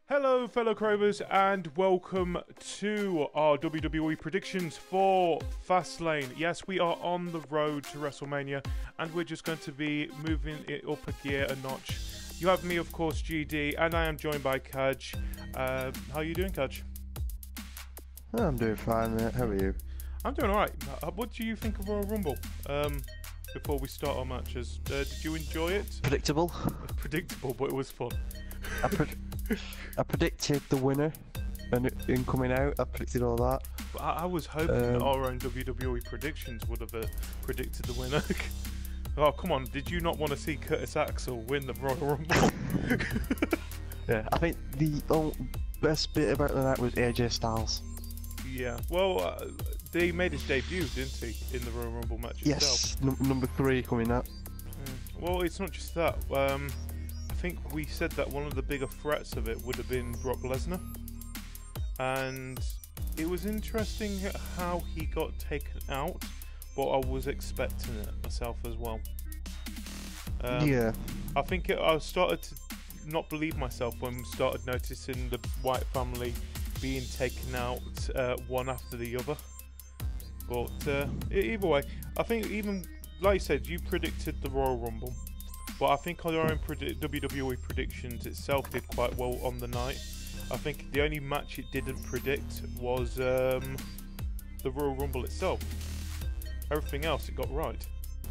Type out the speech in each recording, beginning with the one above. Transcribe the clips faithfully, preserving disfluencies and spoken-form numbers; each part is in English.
Hello, fellow Cravers, and welcome to our W W E predictions for Fastlane. Yes, we are on the road to Wrestlemania, and we're just going to be moving it up a gear, a notch. You have me, of course, G D, and I am joined by Cajr. Uh, how are you doing, Cajr? I'm doing fine, mate. How are you? I'm doing alright. What do you think of Royal Rumble? Um, before we start our matches, uh, did you enjoy it? Predictable. Predictable, but it was fun. I, pre I predicted the winner and in coming out. I predicted all that. I, I was hoping um, that our own W W E predictions would have uh, predicted the winner. Oh, come on. Did you not want to see Curtis Axel win the Royal Rumble? Yeah, I think the oh, best bit about the night was A J Styles. Yeah, well, uh, they made his debut, didn't he, in the Royal Rumble match itself? Yes, num number three coming up. Mm. Well, it's not just that. Um, I think we said that one of the bigger threats of it would have been Brock Lesnar. And it was interesting how he got taken out, but I was expecting it myself as well. Um, yeah. I think it, I started to not believe myself when we started noticing the White family being taken out uh, one after the other. But uh, either way, I think even, like you said, you predicted the Royal Rumble. But I think our own W W E predictions itself did quite well on the night. I think the only match it didn't predict was um, the Royal Rumble itself. Everything else it got right.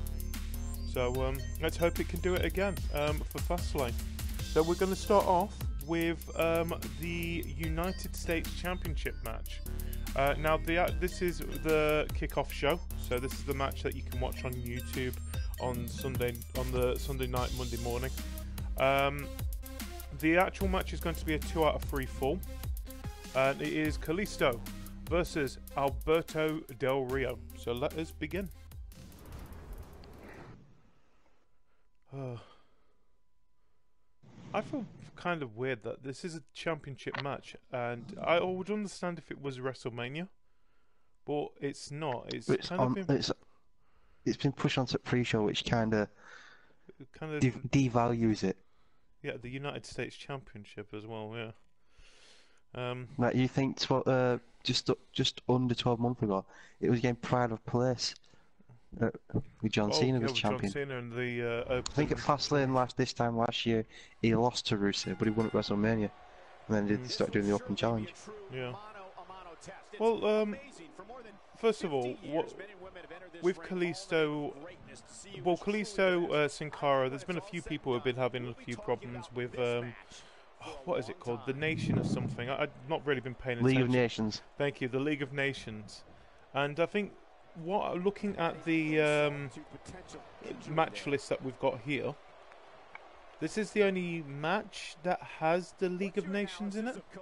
So um, let's hope it can do it again um, for Fastlane. So we're going to start off with um, the United States Championship match. Uh, now the uh, this is the kickoff show, so this is the match that you can watch on YouTube on Sunday on the Sunday night, Monday morning. Um, the actual match is going to be a two out of three fall, and it is Kalisto versus Alberto Del Rio. So let us begin. Uh, I feel kind of weird that this is a championship match, and I would understand if it was WrestleMania, but it's not. It's, It's, kind on, of been, it's, it's been pushed onto pre-show, which kind of kind of de devalues it. yeah, the United States Championship as well. Yeah. Um, Like you think, tw uh, just just under twelve months ago, it was getting pride of place. Uh, with John oh, Cena yeah, was with champion. John Cena and the uh, I think at Fastlane last this time last year, he lost to Rusev, but he won at WrestleMania, and then Mm. they started doing the Open Challenge. Yeah. Well, um, first of all, what, with Kalisto, well, Kalisto, uh, Sin Cara, there's been a few people who have been having a few problems with, um, oh, what is it called? The Nation or something. I, I've not really been paying attention. League of Nations. Thank you, the League of Nations. And I think, what looking at the um, match list that we've got here, this is the only match that has the League of Nations in it,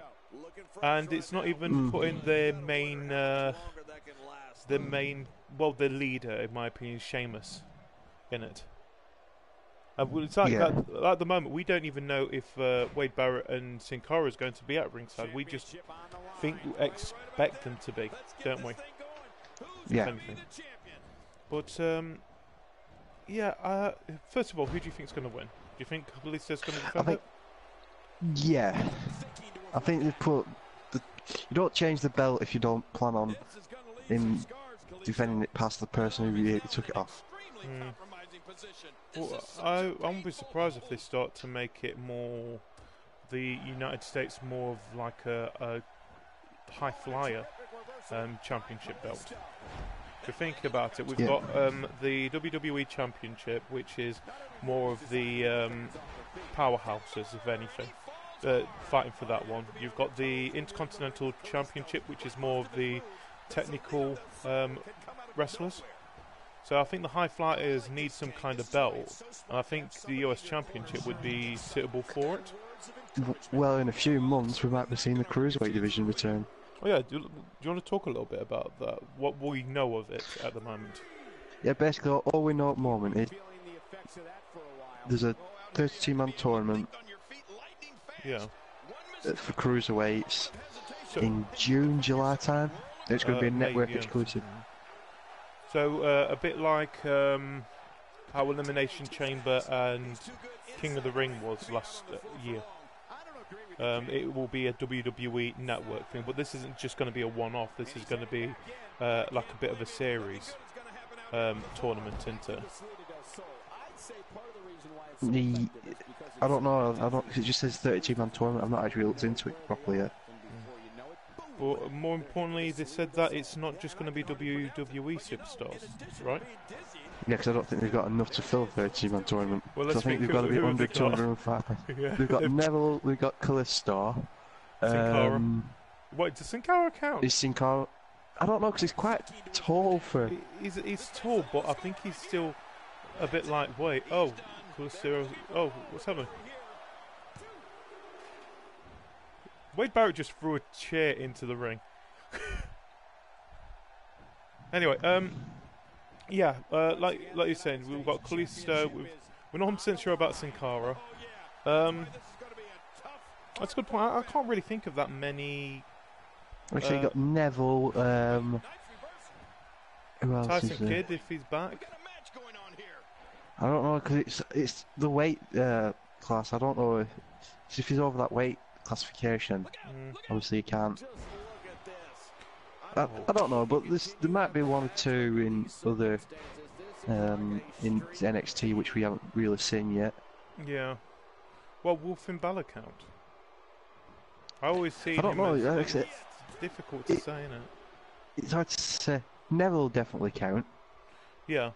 and it's not even Mm. putting their main, uh, the main, well, the leader, in my opinion, Sheamus, in it. Uh, well, it's like Yeah. at, at the moment we don't even know if uh, Wade Barrett and Sin Cara is going to be at ringside. We just think, expect them to be, don't we? Yeah. Anything. But um, yeah. Uh, first of all, who do you think is going to win? Do you think Kalisto's going to defend I think, it? yeah. I think they put the, you don't change the belt if you don't plan on in defending it past the person who really took it off. Mm. Well, I I won't be surprised if they start to make it more the United States more of like a, a high flyer um, championship belt. If you think about it, we've Yeah. got um, the W W E Championship, which is more of the um, powerhouses, if anything, uh, fighting for that one. You've got the Intercontinental Championship, which is more of the technical um, wrestlers. So I think the high flyers need some kind of belt, and I think the U S Championship would be suitable for it. Well, in a few months, we might be seeing the Cruiserweight division return. Oh yeah, do, do you want to talk a little bit about that? What we know of it at the moment? Yeah, basically, all we know at the moment is there's a thirty-two man tournament Yeah. for Cruiserweights So, in June, July time. It's going to uh, be a network maybe, yeah. exclusive. So uh, a bit like um, how Elimination Chamber and King of the Ring was last uh, year. Um, it will be a W W E Network thing, but this isn't just going to be a one-off. This is going to be uh, like a bit of a series um, tournament, isn't it? The, I don't know. I don't. It just says thirty-two man tournament. I've not actually looked into it properly yet. But more importantly, they said that it's not just going to be W W E superstars, right? Yeah, because I don't think they've got enough to fill a thirty-two man tournament. Well, so I think they've got to be under two hundred five. Yeah. We've got Neville, we've got Kalisto. Sin Cara. Um, Wait, does Sin Cara count? is Sin Cara? I don't know, because he's quite tall for... He- He's, he's tall, but I think he's still a bit lightweight. Oh, Kalisto. Oh, what's happening? Wade Barrett just threw a chair into the ring. Anyway, um, yeah, uh, like like you're saying, we've got Kalisto. We've, we're not one hundred percent sure about Sin Cara. Um, that's a good point. I, I can't really think of that many. Actually, uh, you got Neville. Um, who else Tyson is there? Kidd, if he's back. I don't know, because it's it's the weight uh, class. I don't know if, if he's over that weight classification. Mm. Obviously, you can't. I, I don't know, but this, there might be one or two in other um, in N X T which we haven't really seen yet. Yeah. Well, will Finn Balor count? I always see I don't him know. as, Like I said, it's difficult to it- say, innit? it's hard to say. Neville will definitely count. Yeah.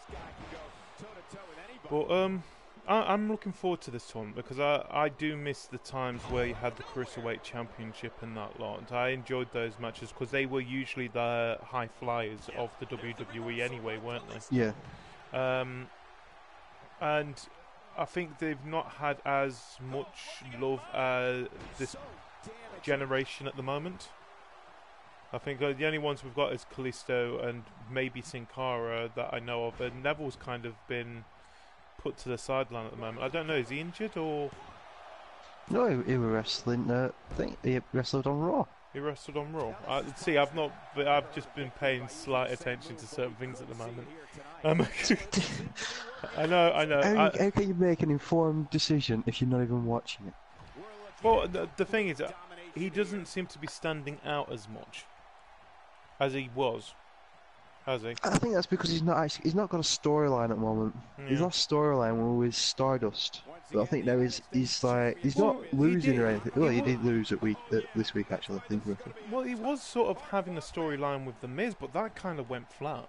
But um, I, I'm looking forward to this tournament because I, I do miss the times where you had the Cruiserweight Championship and that lot. And I enjoyed those matches because they were usually the high flyers of the W W E anyway, weren't they? Yeah. Um, and I think they've not had as much love as this generation at the moment. I think uh, the only ones we've got is Kalisto and maybe Sin Cara that I know of, and Neville's kind of been put to the sideline at the moment. I don't know, is he injured or No, he, he was wrestling. Uh, I think he wrestled on Raw. he wrestled on Raw? I, see, I've not, but I've just been paying slight attention to certain things at the moment. Um, I know, I know. How, I, how can you make an informed decision if you're not even watching it? well, the, the thing is, uh, he doesn't seem to be standing out as much as he was, has he? I think that's because he's not actually, he's not got a storyline at the moment. He's Yeah. lost storyline with Stardust. But I think now he's he's like he's Well, not he losing did- or anything. he Well, he wa- did lose at week uh, this week actually. I think. Well, he was sort of having a storyline with The Miz, but that kind of went flat.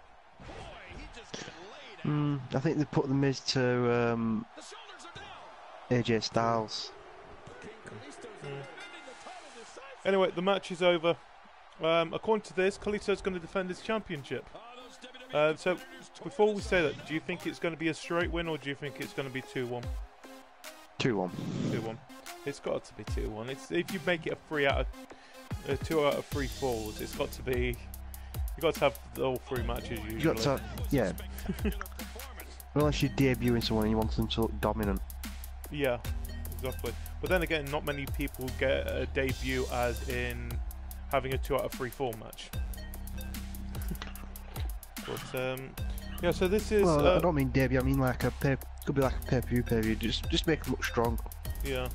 Mm, I think they put the Miz to um, A J Styles. Anyway, the match is over. Um, according to this, Kalisto's going to defend his championship. Uh, so, before we say that, do you think it's going to be a straight win, or do you think it's going to be two one? two one. two one. It's got to be two one. It's if you make it a three out of uh, two out of three falls, it's got to be. You got to have all three matches usually. You got to yeah. Unless you're debuting someone and you want them to look dominant. Yeah, exactly. But then again, not many people get a debut as in having a two out of three fall match. But um, yeah, so this is. Well, uh, I don't mean debut. I mean like a pay, could be like a pay per view, pay per view. Just just make them look strong. Yeah.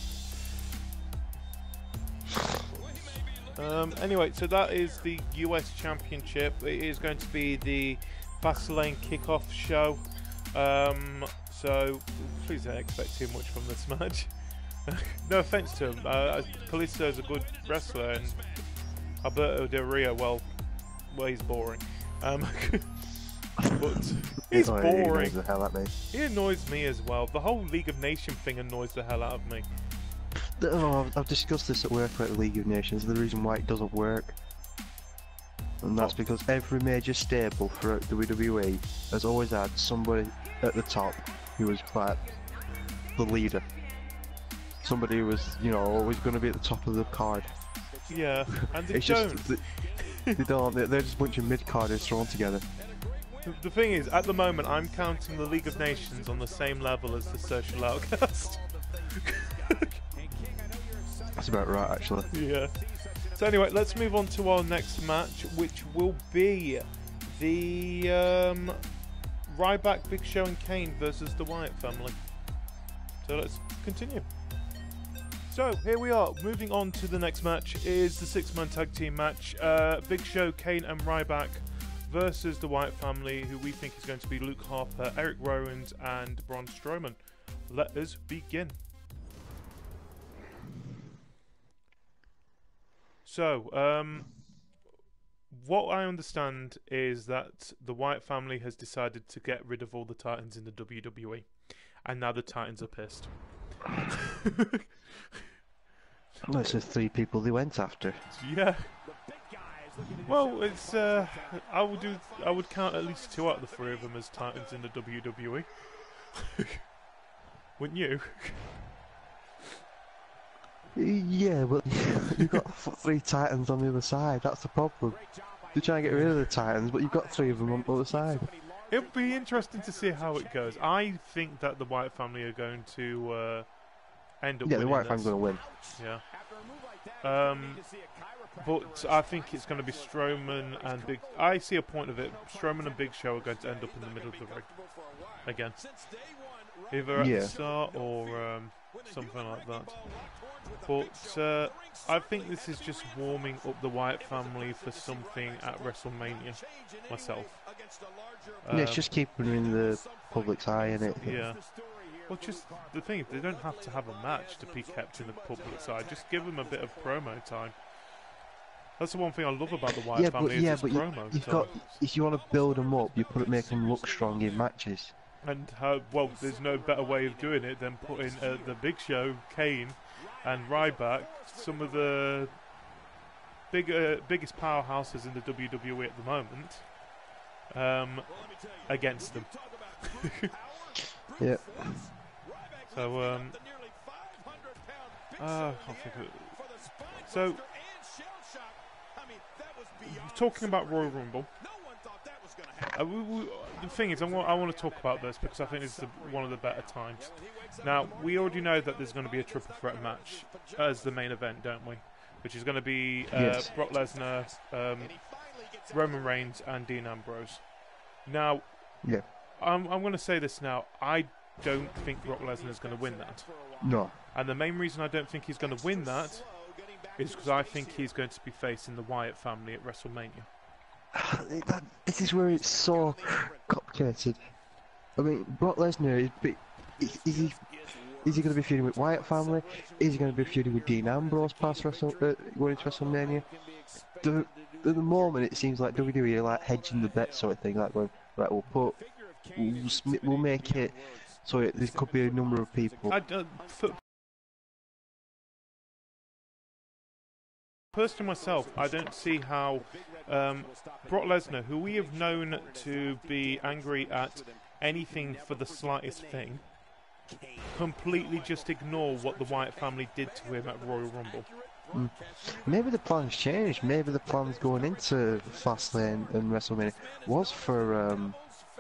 Um, anyway, so that is the U S Championship. It is going to be the Fastlane kickoff show. Um, so please don't expect too much from this match. No offense to him. Uh, Kalisto is a good wrestler, and Alberto Del Rio, well, well, he's boring. Um, but he's Oh, he boring. annoys the hell out of me. He annoys me as well. The whole League of Nations thing annoys the hell out of me. Oh, I've, I've discussed this at work at the League of Nations. The reason why it doesn't work, and that's because every major stable for W W E has always had somebody at the top who was like the leader. Somebody who was, you know, always going to be at the top of the card. Yeah, and they It's don't. just they, they don't. They're, they're just a bunch of mid-carders thrown together. The- The thing is, at the moment, I'm counting the League of Nations on the same level as the Social Outcast. That's about right, actually. Yeah. So anyway, let's move on to our next match, which will be the um, Ryback, Big Show, and Kane versus the Wyatt family. So let's continue. So here we are. Moving on to the next match is the six-man tag team match. Uh, Big Show, Kane and Ryback versus the Wyatt family, who we think is going to be Luke Harper, Eric Rowan and Braun Strowman. Let us begin. So, um, what I understand is that the Wyatt family has decided to get rid of all the Titans in the W W E, and now the Titans are pissed. That's the three people they went after. Yeah. Well, it's uh, I would do. I would count at least two out of the three of them as Titans in the W W E. Wouldn't you? Yeah, but you've got three Titans on the other side. That's the problem. You're trying to get rid of the Titans, but you've got three of them on the other side. It'll be interesting to see how it goes. I think that the Wyatt family are going to uh, end up. Yeah, the Wyatt this. family's going to win. Yeah. Um, but I think it's going to be Strowman and Big. I see a point of it. Strowman and Big Show are going to end up in the middle of the ring again, either at Yeah. the start or um, something like that. But uh, I think this is just warming up the Wyatt family for something at WrestleMania. Myself. Yeah, it's Um, just keeping them in the public's eye, innit? Yeah. Well, just the thing is, they don't have to have a match to be kept in the public side. Just give them a bit of promo time. That's the one thing I love about the Wyatt Yeah, family. but is yeah, its but you, promo you've time. got if you want to build them up, you put it, make them look strong in matches. And how, well, there's no better way of doing it than putting uh, the Big Show, Kane, and Ryback, some of the big, uh, biggest powerhouses in the W W E at the moment, um, against them. Yeah. So, um, uh, I can't think of it. So, talking about Royal Rumble, uh, we, we, the thing is, I want, I want to talk about this because I think it's the, one of the better times. Now, we already know that there's going to be a triple threat match as the main event, don't we? Which is going to be uh, Yes. Brock Lesnar, um, Roman Reigns, and Dean Ambrose. Now, Yeah. I'm, I'm going to say this now. I don't think Brock Lesnar is going to win that. No. And the main reason I don't think he's going to win that is because I think he's going to be facing the Wyatt family at WrestleMania. That, this is where it's so complicated. I mean, Brock Lesnar is, big, is, is he is he going to be feuding with Wyatt family? Is he going to be feuding with Dean Ambrose past Wrestle, uh, going into WrestleMania? The, at the moment, it seems like W W E are like hedging the bet sort of thing, like going, right, we'll put, we'll, sm- we'll make it so it, there could be a number of people. I, uh, for, personally myself, I don't see how um, Brock Lesnar, who we have known to be angry at anything for the slightest thing, completely just ignore what the Wyatt family did to him at Royal Rumble. Mm. Maybe the plans changed. Maybe the plans going into Fastlane and WrestleMania was for um,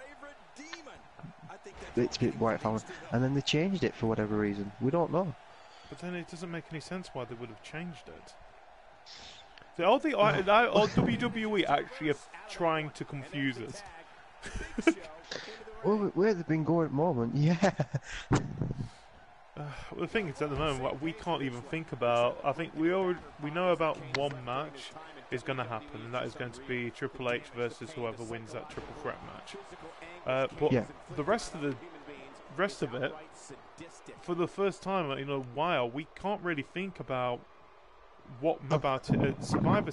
it to be Wyatt family, and then they changed it for whatever reason. We don't know. But then it doesn't make any sense why they would have changed it. So are they, are, are W W E actually are trying to confuse us? Well, where they've been going at the moment, yeah. Uh, well, the thing is, at the moment, what we can't even think about. I think we already we know about one match is going to happen, and that is going to be Triple H versus whoever wins that triple threat match. Uh, but Yeah. the rest of the rest of it, for the first time in a while, we can't really think about what about it at Survivor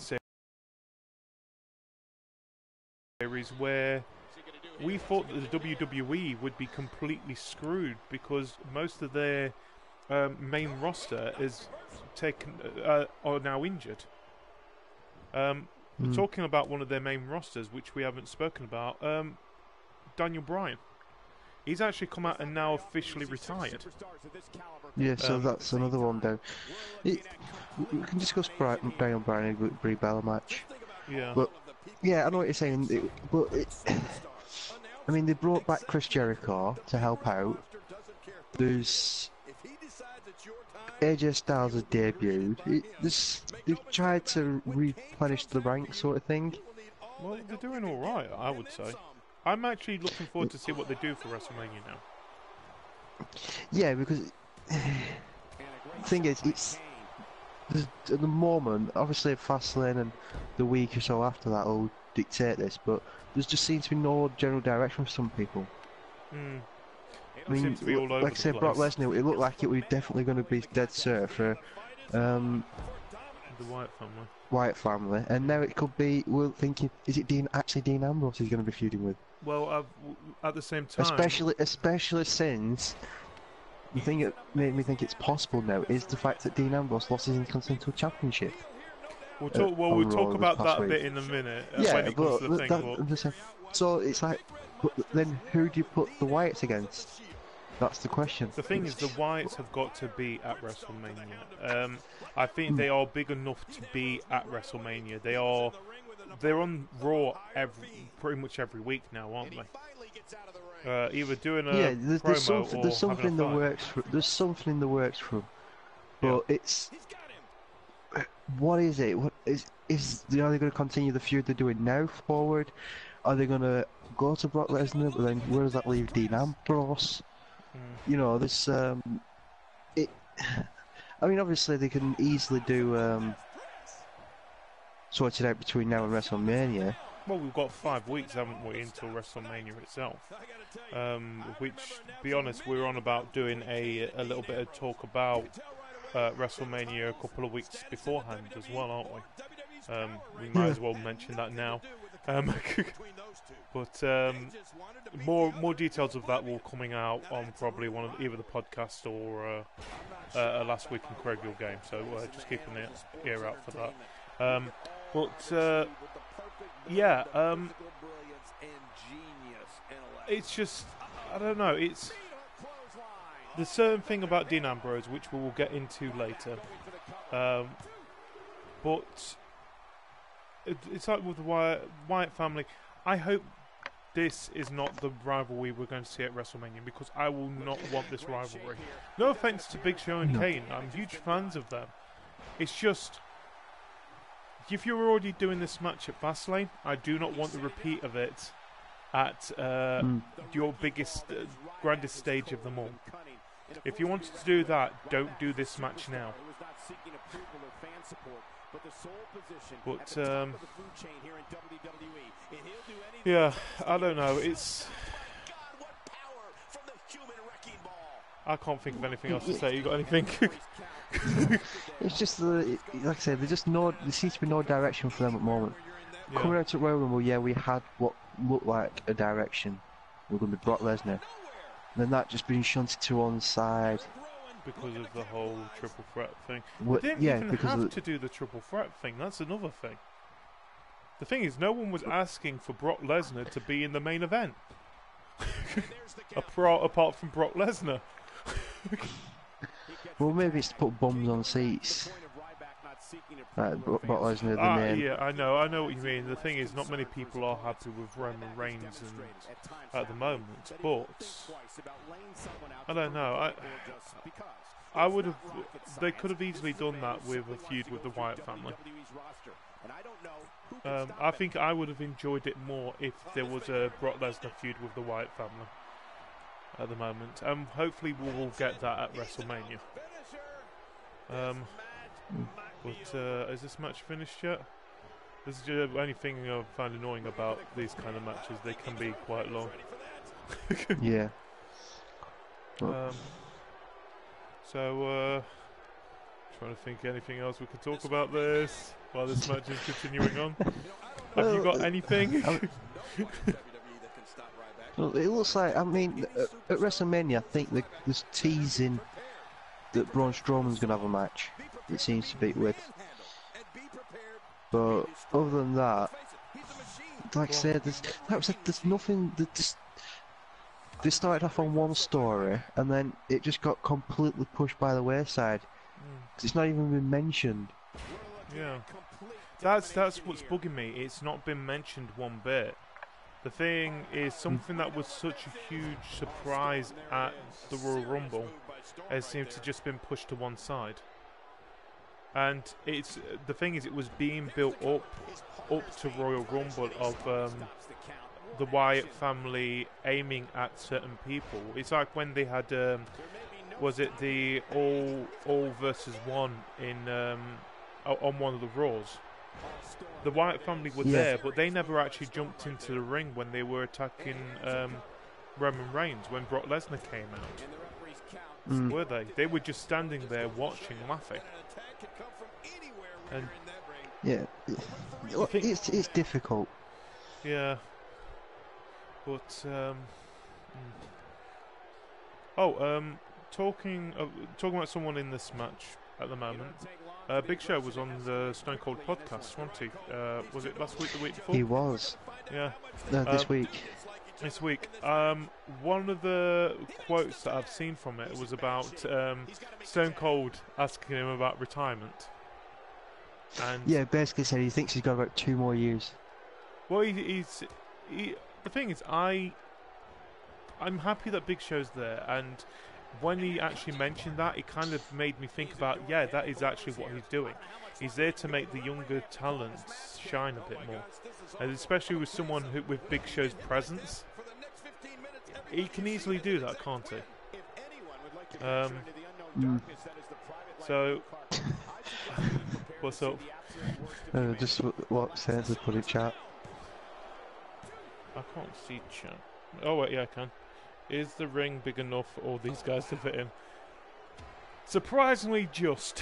Series, where we thought that the W W E would be completely screwed because most of their um, main roster is taken uh, are now injured. Um, Mm. We're talking about one of their main rosters, which we haven't spoken about, um, Daniel Bryan. He's actually come out and now officially retired. Yeah, so Um, that's another one down. It, we can discuss Brian, Daniel Bryan and Brie Bella match. Yeah. But yeah, I know what you're saying. It, but it, I mean, they brought back Chris Jericho to help out. There's A J Styles has debuted. It, this, they've tried to replenish the ranks, sort of thing. Well, they're doing all right, I would say. I'm actually looking forward to see what they do for WrestleMania now. Yeah, because the thing is, it's there's- at the moment, obviously Fastlane and the week or so after that will dictate this, but there's just seems to be no general direction for some people. Mm. I mean, Seems to be all over like I the said, Brock place. Lesnar, it looked like it was definitely going to be dead cert for um, The Wyatt family. Wyatt family, and now it could be. We're thinking, is it Dean actually Dean Ambrose he's going to be feuding with? Well, I've, at the same time, Especially, especially since the thing that made me think it's possible now is the fact that Dean Ambrose lost his Intercontinental Championship. we'll talk. Well, on we'll Raw talk this about past that a week. bit in a minute uh, Yeah, when it but comes to the thing. that, but I'm just saying, so it's like, but then who do you put the Wyatts against? That's the question. the thing is, the Wyatts have got to be at WrestleMania. Um, I think they are big enough to be at WrestleMania. They are. They're on Raw every, pretty much every week now, aren't they? Uh, either doing a yeah, there's, promo there's something, or there's something in having the a fight. works. For, there's something in the works for him, but Yeah. it's what is it? What is is are they going to continue the feud they're doing now forward? Are they going to go to Brock Lesnar? But then where does that leave Dean Ambrose? Mm. You know, this um, it. I mean, obviously they can easily do um, sort it out between now and WrestleMania. Well, we've got five weeks, haven't we, until WrestleMania itself? Um, which, to be honest, we're on about doing a a little bit of talk about uh, WrestleMania a couple of weeks beforehand as well, aren't we? Um, we might Yeah. as well mention that now. Um, but um, more more details of that will coming out on probably one of either the podcast or uh, uh, a last week in Craigville game. So uh, just keep an ear out for that. Um, but uh, yeah, um, it's just I don't know. It's the certain thing about Dean Ambrose, which we will get into later. Um, but it, it's like with the Wyatt, Wyatt family. I hope this is not the rivalry we're going to see at WrestleMania, because I will not want this rivalry. No offense to Big Show and No. Kane, I'm huge fans of them. It's just, if you're already doing this match at Fastlane, I do not want the repeat of it at uh, Mm. your biggest, uh, grandest stage of them all. If you wanted to do that, don't do this match now. But um, yeah, I don't know. It's I can't think of anything else to say. You got anything? It's just the it- like I said, there's just no. There seems to be no direction for them at the moment. Yeah. Coming out at Royal Rumble, yeah, we had what looked like a direction. We're going to be Brock Lesnar. Then that just being shunted to one side. Because of the whole triple threat thing. What- They didn't yeah, even because have of the, to do the triple threat thing. That's another thing. The thing is, no one was asking for Brock Lesnar to be in the main event. Apart, apart from Brock Lesnar. well, maybe it's to put bums on seats. Like Brock Brock Lesnar, the Ah, name. yeah, I know, I know what you mean. The thing is, not many people are happy with Roman Reigns and, at the moment, but I don't know. I, I would have. They could have easily done that with a feud with the Wyatt family. Um, I think I would have enjoyed it more if there was a Brock Lesnar feud with the Wyatt family at the moment. Um, hopefully we will get that at WrestleMania. Um, but uh, is this match finished yet? This is the only thing I find annoying about these kind of matches. They can be quite long. Yeah. Um, so, uh, trying to think anything else we could talk about this while this match is continuing on. Have you got anything? Well, it looks like, I mean, at, at WrestleMania, I think the, there's teasing that Braun Strowman's going to have a match. It seems to be with. But other than that, like I said, there's, that was, there's nothing. That just, they started off on one story, and then it just got completely pushed by the wayside. Mm, It's not even been mentioned. yeah, that's that's what's bugging me. It's not been mentioned one bit. The thing is, something that was such a huge surprise at the Royal Rumble has seemed to just been pushed to one side. And it's the thing is, it was being built up up to Royal Rumble of um, the Wyatt family aiming at certain people. It's like when they had um, was it the all all versus one in um, on one of the Raws? The Wyatt family were Yeah. there, but they never actually jumped into the ring when they were attacking um, Roman Reigns when Brock Lesnar came out. Mm. Were they? They were just standing there watching, laughing. And Yeah, think- it's it's difficult. yeah, but um, mm. oh, um, talking uh, talking about someone in this match at the moment. Uh, Big Show was on the Stone Cold podcast, wasn't he? Uh, was it last week, the week before? He was. Yeah. No, this Um, week. This week. Um, one of the quotes that I've seen from it was about um, Stone Cold asking him about retirement. And Yeah, basically said he thinks he's got about two more years. well, he, he's he, the thing is, I I'm happy that Big Show's there, and when he actually mentioned that, it kind of made me think about, yeah, that is actually what he's doing. He's there to make the younger talents shine a bit more, and especially with someone who, with Big Show's presence, he can easily do that, can't he? Um, Mm. so, what's up? Uh, just what, what sense has put in chat. I can't see chat. Oh wait, yeah, I can. Is the ring big enough for all these guys to fit in? Surprisingly, just.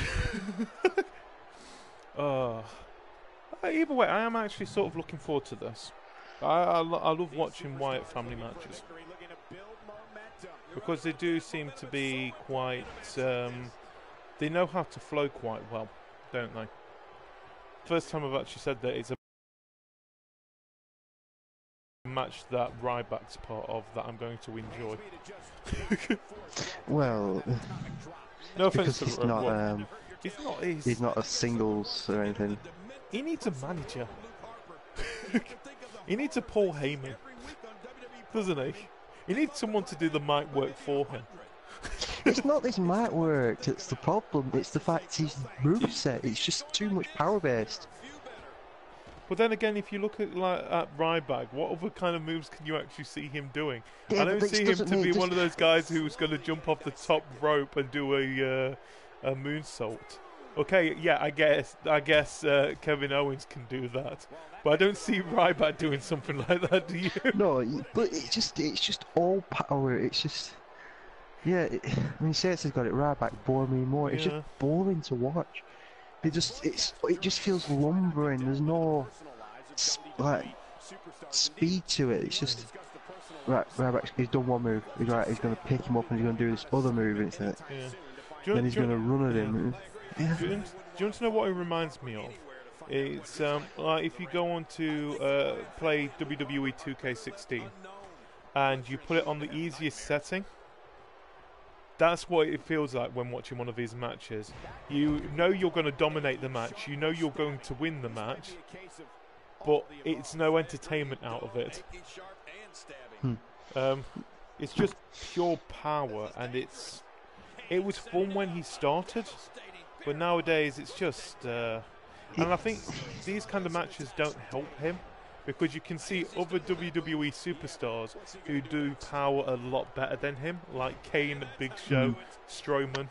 uh, either way, I am actually sort of looking forward to this. I, I, lo I love watching Wyatt family matches because they do seem to be quite. Um, they know how to flow quite well, don't they? First time I've actually said that it's a match that Ryback's part of that I'm going to enjoy. Well, No offense because to he's Ro- not. what- Um, he's not. He's, he's not a singles or anything. He needs a manager. He needs a Paul Heyman, doesn't he? He needs someone to do the mic work for him. It's not this might work. It's the problem. It's the fact his moveset. It's just too much power based. But then again, if you look at like at Ryback, what other kind of moves can you actually see him doing? Yeah, I but don't this see him doesn't to mean- be just- one of those guys who's going to jump off the top rope and do a uh, a moonsault. Okay, yeah, I guess I guess uh, Kevin Owens can do that, but I don't see Ryback doing something like that. Do you? No, y- but it's just it's just all power. It's just yeah. It, I mean, Saints has got it right back. Bore me more. It's Yeah. just boring to watch. It just it's it just feels lumbering. There's no s- like speed to it. It's just right. Ryback's he's done one move. He's right. He's going to pick him up and he's going to do this other move. And it's like, Yeah. Do you, then he's do you- going to run at him. Yeah. Do you, do you want to know what it reminds me of? It's um, like if you go on to uh, play W W E two K sixteen and you put it on the easiest setting. That's what it feels like when watching one of these matches. You know you're going to dominate the match. You know you're going to win the match, but it's no entertainment out of it. Hmm. Um, it's just pure power, and it's it was fun when he started, but nowadays it's just. Uh, and I think these kind of matches don't help him because you can see other W W E superstars who do power a lot better than him, like Kane, Big Show, Mm. Strowman.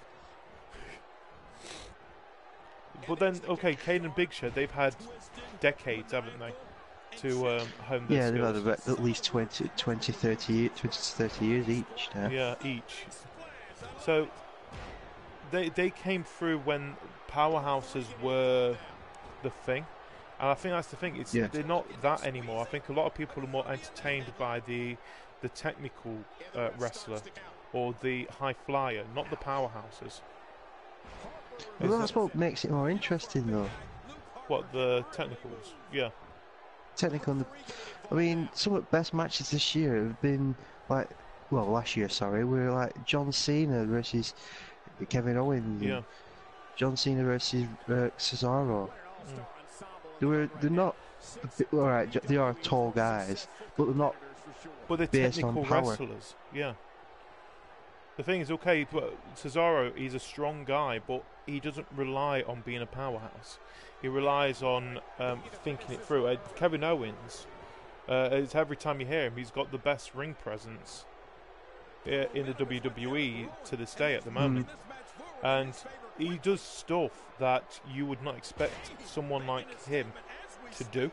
But then, okay, Kane and Big Show, they've had decades, haven't they, to um, hone their Yeah, they've had skills. about at least twenty, twenty, thirty, ye- twenty to thirty years each now. Yeah, each. So they they came through when powerhouses were the thing, and I think that's the thing. It's Yeah. they're not that anymore. I think a lot of people are more entertained by the the technical uh, wrestler or the high flyer, not the powerhouses. Well, Is that's that- what makes it more interesting, though. What the technicals? Yeah. Technical. And the, I mean, some of the best matches this year have been like, well, last year, sorry, were like John Cena versus Kevin Owens. and Yeah. John Cena versus uh, Cesaro. Mm. They were, they're not, all right, j- they are tall guys, but they're not. But they're Based on technical power. wrestlers. Yeah. The thing is, okay, but Cesaro, he's a strong guy, but he doesn't rely on being a powerhouse. He relies on um, thinking it through. Uh, Kevin Owens, uh, it's every time you hear him, he's got the best ring presence uh, in the W W E to this day at the moment. Mm. And he does stuff that you would not expect someone like him to do.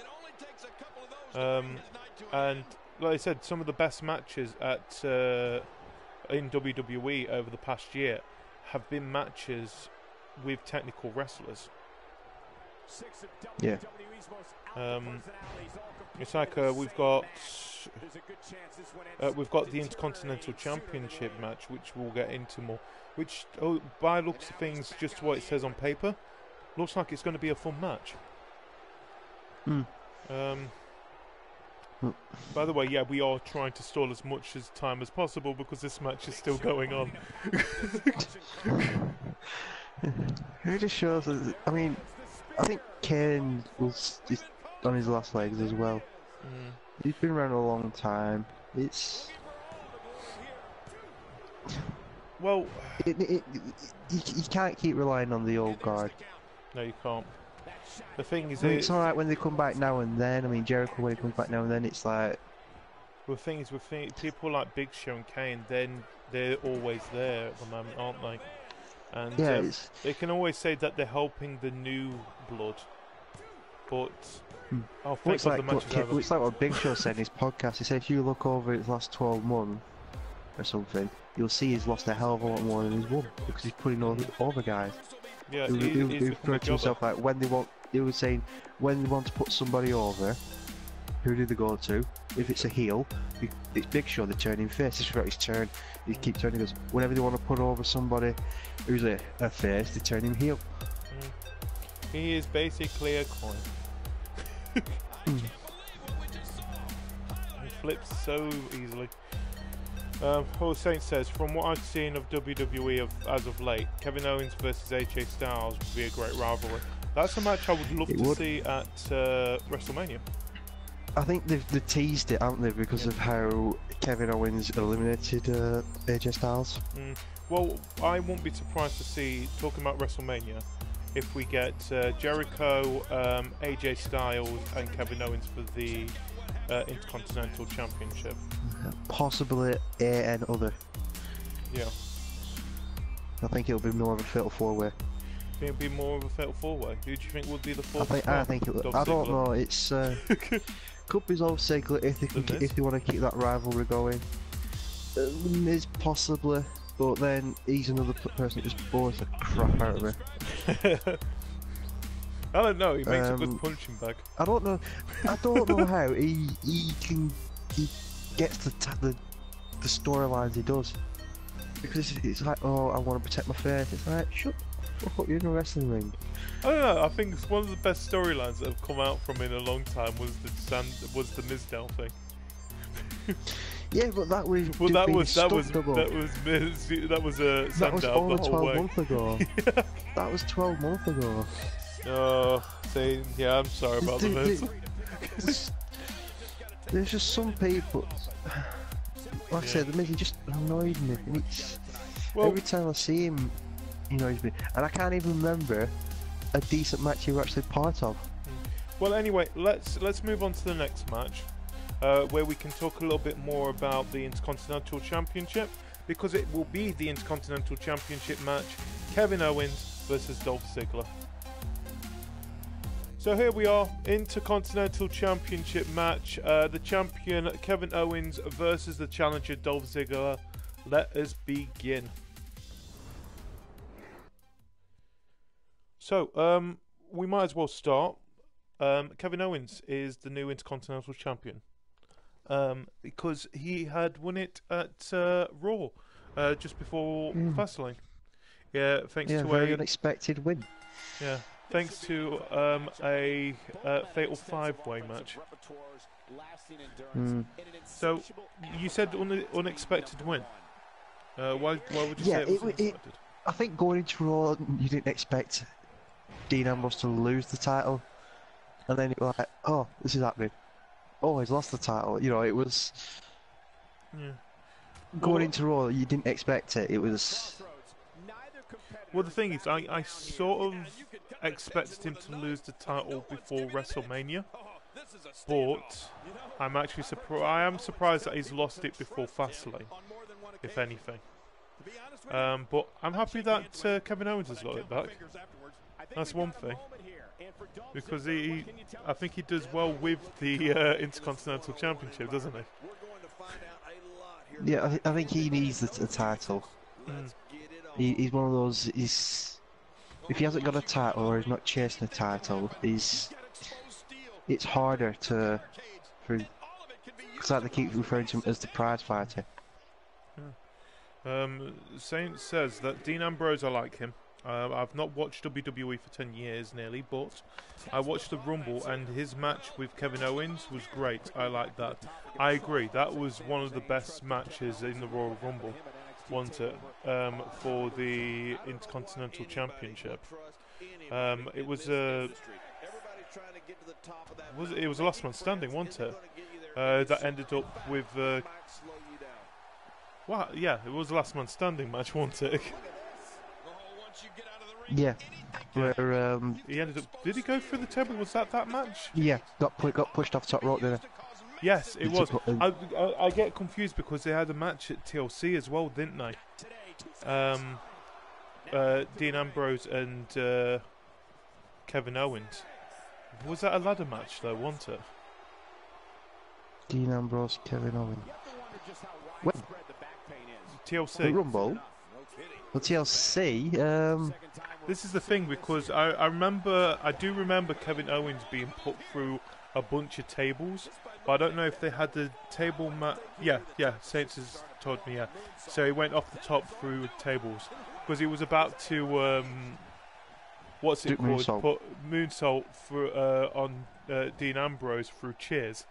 Um, and like I said, some of the best matches at uh, in W W E over the past year have been matches with technical wrestlers. Yeah. Um, it's like uh, we've got uh, we've got the Intercontinental Championship match, which we'll get into more. Which, oh, by looks of things, just what it says on paper, looks like it's going to be a fun match. Mm. Um. By the way, yeah, we are trying to stall as much as time as possible because this match is still going on. It just shows that, I mean, I think Kane was on his last legs as well. Mm. He's been around a long time. It's... Well... It, it, it, you, you can't keep relying on the old guard. No, you can't. The thing is, I mean, it's alright when they come back now and then. I mean, Jericho, when he comes back now and then, it's like... Well, the thing is, with thing, people like Big Show and Kane, then they're always there at the moment, aren't they? And yeah, um, they can always say that they're helping the new blood, but hmm. oh, well, it's, like what, it's like what Big Show said in his podcast. He said if you look over his last twelve months or something, you'll see he's lost a hell of a lot more than he's won because he's putting over, over guys. Yeah, he, he, he, he's he referred to himself like when they want. He was saying when they want to put somebody over, who do they go to? If it's a heel, it's Big Show. They turn him face. It's throughout his turn. He mm. keeps turning. He goes whenever they want to put over somebody who's a, a face, they turn him heel. Mm. He is basically a coin. mm. He flips so easily. Um, Paul Saint says, from what I've seen of W W E of, as of late, Kevin Owens versus A J Styles would be a great rivalry. That's a match I would love it to would. see at uh, WrestleMania. I think they've, they've teased it, haven't they, because yeah. of how Kevin Owens eliminated uh, A J Styles. Mm. Well, I won't be surprised to see, talking about WrestleMania, if we get uh, Jericho, um, A J Styles and Kevin Owens for the uh, Intercontinental Championship. Possibly A and other. Yeah. I think it'll be more of a fatal four-way. Think it'll be more of a fatal four-way? Who do you think would be the fourth? I think, I think it, I don't know. It's uh, could be Dolph Ziggler if they can, the if they want to keep that rivalry going. Uh, Miz possibly, but then he's another person that just bores the crap out of me. I don't know. He makes um, a good punching bag. I don't know. I don't know how he he can he gets the t the the storylines he does, because it's, it's like, oh, I want to protect my face. It's like, shut the fuck up, you're in a wrestling ring. I don't know. I think it's one of the best storylines that have come out from in a long time was the Sand was the Mizdow thing. Yeah, but that was well, that was that was, that was that was Miz, that was a Sandow. That was only the whole twelve way. months ago. Yeah. That was twelve months ago. Oh, see, yeah, I'm sorry about the Miz. There's, there's just some people. Like I said, the Miz, he just annoyed me. And it's, well, every time I see him, he annoys me, and I can't even remember a decent match he was actually part of. Well, anyway, let's let's move on to the next match. Uh, where we can talk a little bit more about the Intercontinental Championship, because it will be the Intercontinental Championship match, Kevin Owens versus Dolph Ziggler. So here we are, Intercontinental Championship match, uh, the champion Kevin Owens versus the challenger Dolph Ziggler. Let us begin. So, um, we might as well start. Um, Kevin Owens is the new Intercontinental Champion. Um, because he had won it at uh, Raw uh, just before mm. Fastlane. Yeah, thanks yeah, to very a unexpected win. Yeah, thanks to um, a uh, fatal five-way match. Mm. So you said un unexpected win. Uh, why? Why would you yeah, say it was it, unexpected? It, I think going into Raw, you didn't expect Dean Ambroise to lose the title, and then you were like, "Oh, this is happening." Oh, he's lost the title. You know, it was... Yeah. Going well, into Raw, you didn't expect it. It was... Well, the thing is, I, I sort of expected him to lose the title before WrestleMania. But I'm actually surprised. I am surprised that he's lost it before Fastlane. if anything. Um, but I'm happy that uh, Kevin Owens has got it back. That's one thing. Because he, I think he does well with the uh, Intercontinental Championship, doesn't he? Yeah, I, th I think he needs the, the title. Mm. He, he's one of those. He's if he hasn't got a title or he's not chasing a title, he's it's harder to for. It's like they keep referring to him as the prize fighter. Yeah. Um, Saint says that Dean Ambrose, I like him. Uh, I've not watched W W E for ten years nearly, but I watched the Rumble and his match with Kevin Owens was great. I like that. I agree. That was one of the best matches in the Royal Rumble, wasn't it? Um, for the Intercontinental Championship. Um, it was a. Was it, it was a last man standing, wasn't it? Uh, that ended up with. Uh, what? Yeah, it was a last man standing match, wasn't it? Yeah, where um, he ended up. Did he go through the table? Was that that match? Yeah, got pu got pushed off top rope, didn't he? Yes, it was. I, I, I get confused because they had a match at T L C as well, didn't they? Um, uh, Dean Ambrose and uh, Kevin Owens. Was that a ladder match though? Wasn't it? Dean Ambrose, Kevin Owens. When? T L C. The Rumble. Well, T L C. Um, this is the thing because I, I remember, I do remember Kevin Owens being put through a bunch of tables, but I don't know if they had the table mat. Yeah, yeah. Saints has told me. Yeah. So he went off the top through tables because he was about to. Um, what's it Duke called? Moonsault. Put moonsault for, uh, on uh, Dean Ambrose through chairs.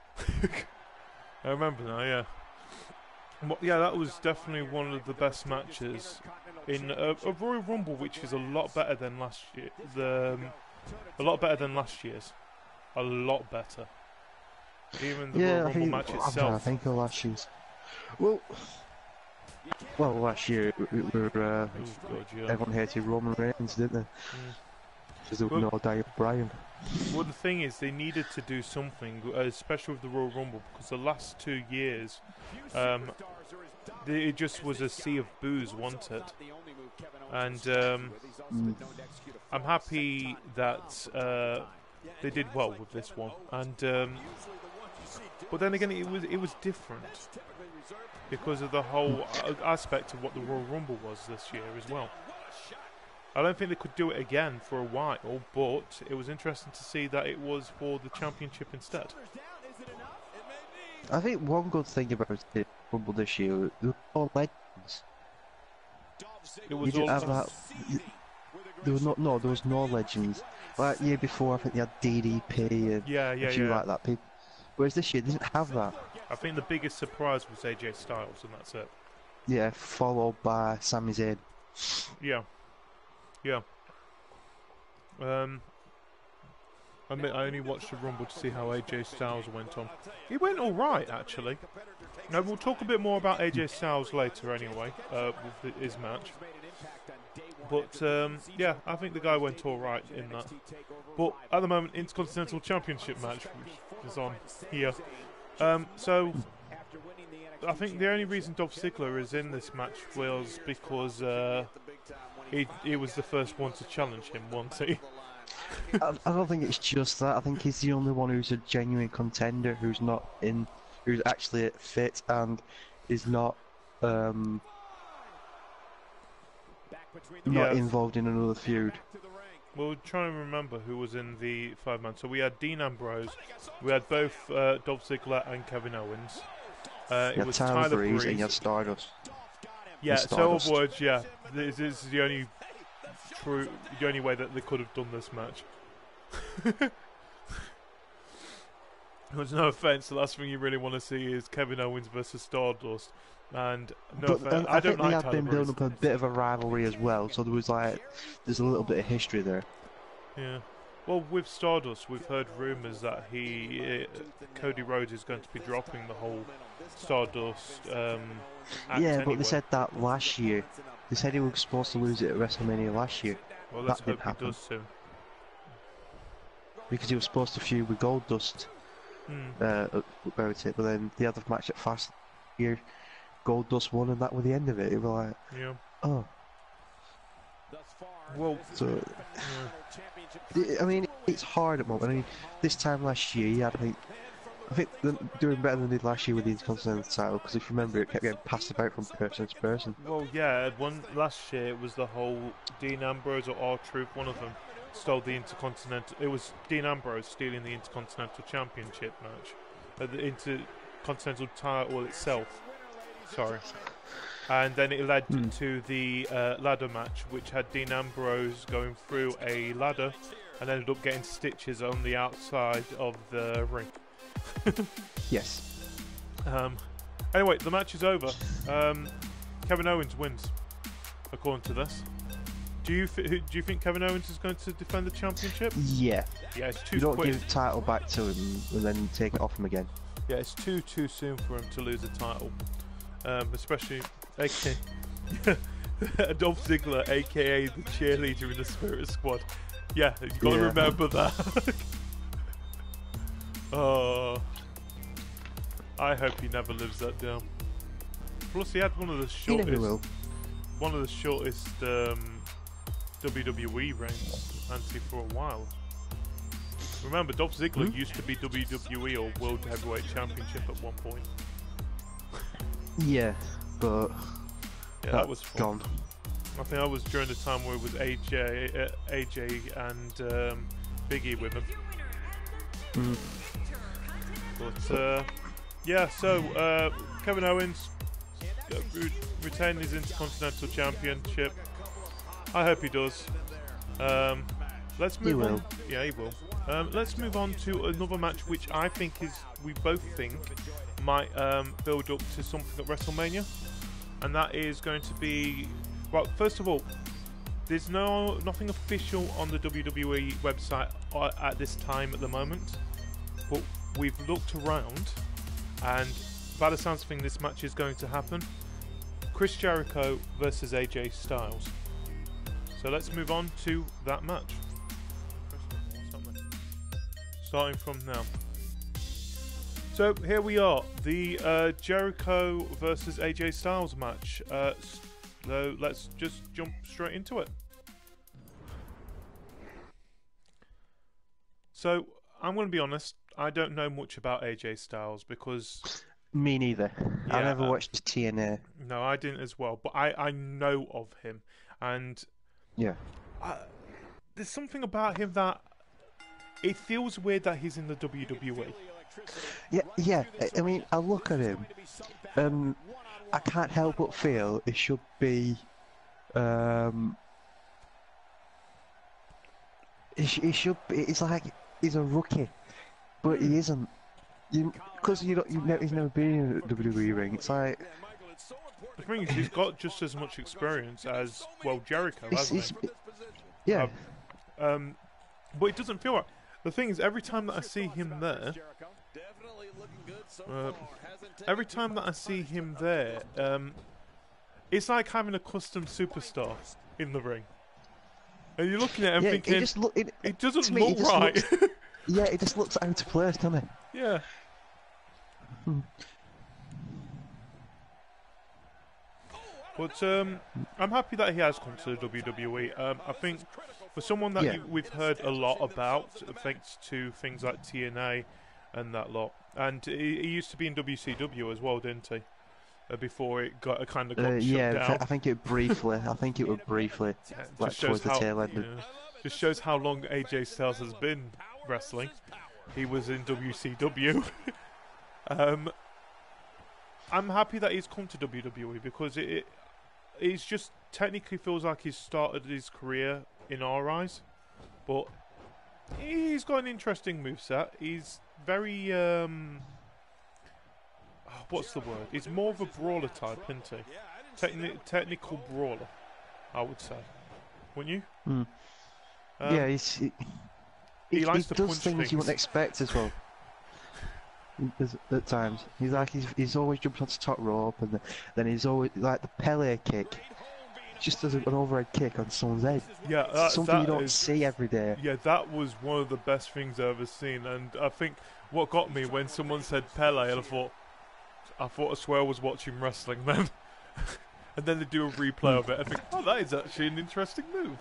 I remember now. Yeah. Well, yeah, that was definitely one of the best matches in a, a Royal Rumble, which is a lot better than last year. The um, a lot better than last year's. A lot better. Even the yeah, Royal I Rumble think, match I'm itself. trying to think of last year's. Well, well, last year we were. Uh, oh, God, yeah. Everyone hated Roman Reigns, didn't they? Because mm. there was well, no Daniel Bryan. Well, the thing is, they needed to do something, uh, especially with the Royal Rumble, because the last two years, um, the, it just was a sea of booze, wasn't it? And um, mm. I'm happy that uh, they did well with this one. And um, but then again, it was it was different because of the whole aspect of what the Royal Rumble was this year as well. I don't think they could do it again for a while, but it was interesting to see that it was for the championship instead. I think one good thing about the Rumble this year, there were all legends. It was you didn't all have that. There was no, no, there was no legends. Like year before, I think they had D D P and yeah, yeah, a few yeah. like that. People. Whereas this year, they didn't have that. I think the biggest surprise was A J Styles, and that's it. Yeah, followed by Sami Zayn. Yeah. Yeah. Um, I admit I only watched the Rumble to see how A J Styles went on. He went all right, actually. Now we'll talk a bit more about A J Styles later, anyway, uh, with the, his match. But um, yeah, I think the guy went all right in that. But at the moment, Intercontinental Championship match is on here. Um, so I think the only reason Dolph Ziggler is in this match was because. Uh, He, he was the first one to challenge him, wasn't he? I, I don't think it's just that. I think he's the only one who's a genuine contender, who's not in, who's actually fit and is not um, not yeah. involved in another feud. Well, we're trying to remember who was in the five man. So we had Dean Ambrose, we had both uh, Dolph Ziggler and Kevin Owens. Uh, it was Tyler, Tyler Breeze, Breeze. and you had Stardust. Yeah, and so Stardust. in other words, yeah, this is the only true, the only way that they could have done this match. There's no offense, the last thing you really want to see is Kevin Owens versus Stardust. And no but, offense, um, I, I don't think like they had Tyler been Breeze. building up a bit of a rivalry as well, so there was like, there's a little bit of history there. Yeah. Well, with Stardust, we've heard rumours that he, uh, Cody Rhodes is going to be dropping the whole Stardust um, act Yeah, anyway. but they said that last year. They said he was supposed to lose it at WrestleMania last year. Well, let's that didn't hope he happen. does soon. Because he was supposed to feud with Goldust Hmm. uh, about it, but then the other match at Fastlane here, Goldust won and that was the end of it. It was like, yeah. oh. Well, so, yeah. I mean, it's hard at the moment. I mean, this time last year, I think, I think they're doing better than they did last year with the Intercontinental title, because if you remember, it kept getting passed about from person to person. Well, yeah, one last year it was the whole Dean Ambrose or R-Truth, one of them, stole the Intercontinental. It was Dean Ambrose stealing the Intercontinental Championship match, uh, the Intercontinental title itself. Sorry. And then it led mm. to the uh, ladder match, which had Dean Ambrose going through a ladder and ended up getting stitches on the outside of the ring. Yes. Um, anyway, the match is over. Um, Kevin Owens wins, according to this. Do you th do you think Kevin Owens is going to defend the championship? Yeah. Yeah, it's too You don't quick. give the title back to him and then take it off him again. Yeah, it's too too soon for him to lose the title, um, especially A K A Dolph Ziggler, aka the cheerleader in the Spirit Squad. Yeah, you got to yeah. remember that. Oh, I hope he never lives that down. Plus, he had one of the shortest, he never will. one of the shortest um, W W E reigns, anti for a while. Remember, Dolph Ziggler hmm? used to be W W E or World Heavyweight Championship at one point. Yeah, but yeah, that was fun. Gone. I think that was during the time where it was A J, uh, A J and um, Big E with him. Mm. But uh, yeah, so uh, Kevin Owens uh, re retained his Intercontinental Championship. I hope he does. Um, let's move he on. Will. Yeah, he will. Um, let's move on to another match, which I think is we both think might um, build up to something at WrestleMania, and that is going to be. Well, first of all, there's no nothing official on the W W E website at this time at the moment, but we've looked around, and by the sounds of things, this match is going to happen. Chris Jericho versus A J Styles. So let's move on to that match. Starting from now. So here we are, the uh, Jericho versus A J Styles match. Uh, So let's just jump straight into it. So I'm going to be honest, I don't know much about A J Styles because... Me neither. Yeah, I never uh, watched T N A. No, I didn't as well, but I, I know of him. And yeah, I, there's something about him that it feels weird that he's in the W W E. Yeah, yeah. I mean, I look at him. Um, I can't help but feel it should be. Um, it, sh it should be. It's like he's a rookie, but he isn't. Because you, you don't, you've never, he's never been in a W W E ring. It's like. The thing is, he's got just as much experience as well Jericho, it's, hasn't it's, he? Yeah. Um, um, but it doesn't feel right. The thing is, every time that I see him there. Uh, every time that I see him there, um, it's like having a custom superstar in the ring. And you're looking at him yeah, thinking, it, just look, it, it doesn't me, look it right. Looks, yeah, it just looks out of place, doesn't it? Yeah. Hmm. But um, I'm happy that he has come to the W W E. Um, I think for someone that yeah. you, we've heard a lot about, thanks to things like T N A and that lot. And he, he used to be in W C W as well, didn't he? Uh, before it got uh, kind of got uh, shut yeah, down. I think it briefly. I think it was briefly. Yeah, like towards the how, tail end. Yeah, just shows how long A J Styles has been wrestling. He was in W C W. um, I'm happy that he's come to W W E because it, it it's just technically feels like he's started his career in our eyes, but he's got an interesting moveset. He's very um, what's the word? He's more of a brawler type, isn't he? Techni technical brawler, I would say. Wouldn't you? Mm. Um, yeah, he's, he, he, he, likes he to does punch things, things you wouldn't expect as well. At times, he's like he's he's always jumped onto top rope, and the, then he's always like the Pele kick. Just as an overhead kick on someone's head. Yeah, that, something that you don't is, see every day. Yeah, that was one of the best things I've ever seen, and I think what got me when someone said Pele, and I thought, I thought I swear I was watching wrestling then. And then they do a replay of it. I think, oh, that is actually an interesting move.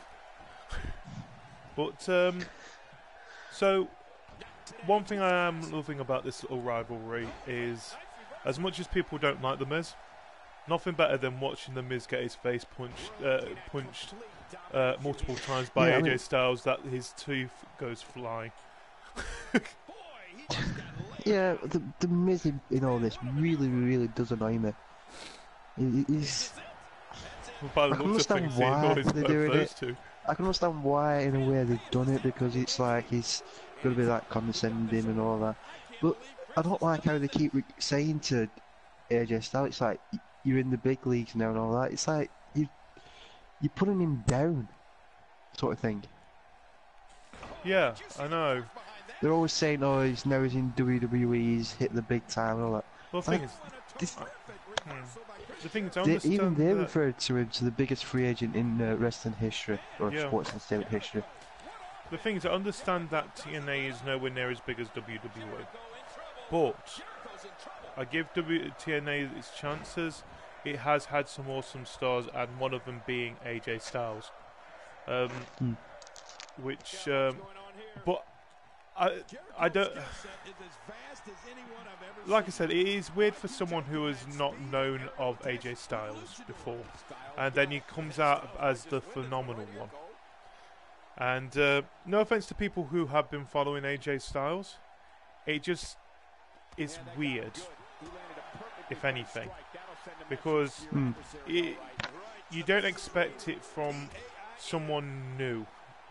But, um, so, one thing I am loving about this little rivalry is, as much as people don't like The Miz, nothing better than watching The Miz get his face punched, uh, punched uh, multiple times by yeah, A J I mean, Styles that his tooth goes flying. Yeah, the the Miz in, in all this really, really does annoy me. He, he's. By the I can looks of understand things, he why annoys they're both doing those it. two. I can understand why, in a way, they've done it, because it's like he's going to be like condescending and all that. But I don't like how they keep re saying to A J Styles, it's like, you're in the big leagues now and all that. It's like you you're putting him down, sort of thing. Yeah, I know. They're always saying, oh, he's now he's in W W E, he's hit the big time and all that. Well, the thing Like, is, this, hmm. the thing is, I they, understand even they that, referred to him to the biggest free agent in uh, wrestling history, or Yeah. sports entertainment history. the thing is, I understand that T N A is nowhere near as big as W W E, but I give w T N A its chances. It has had some awesome stars, and one of them being A J Styles, um, Hmm. which, um, but I, I don't. Like I said, it is weird for someone who has not known of A J Styles before, and then he comes out as the phenomenal one. And uh, no offense to people who have been following A J Styles, it just is weird, if anything, because Mm. it, you don't expect it from someone new,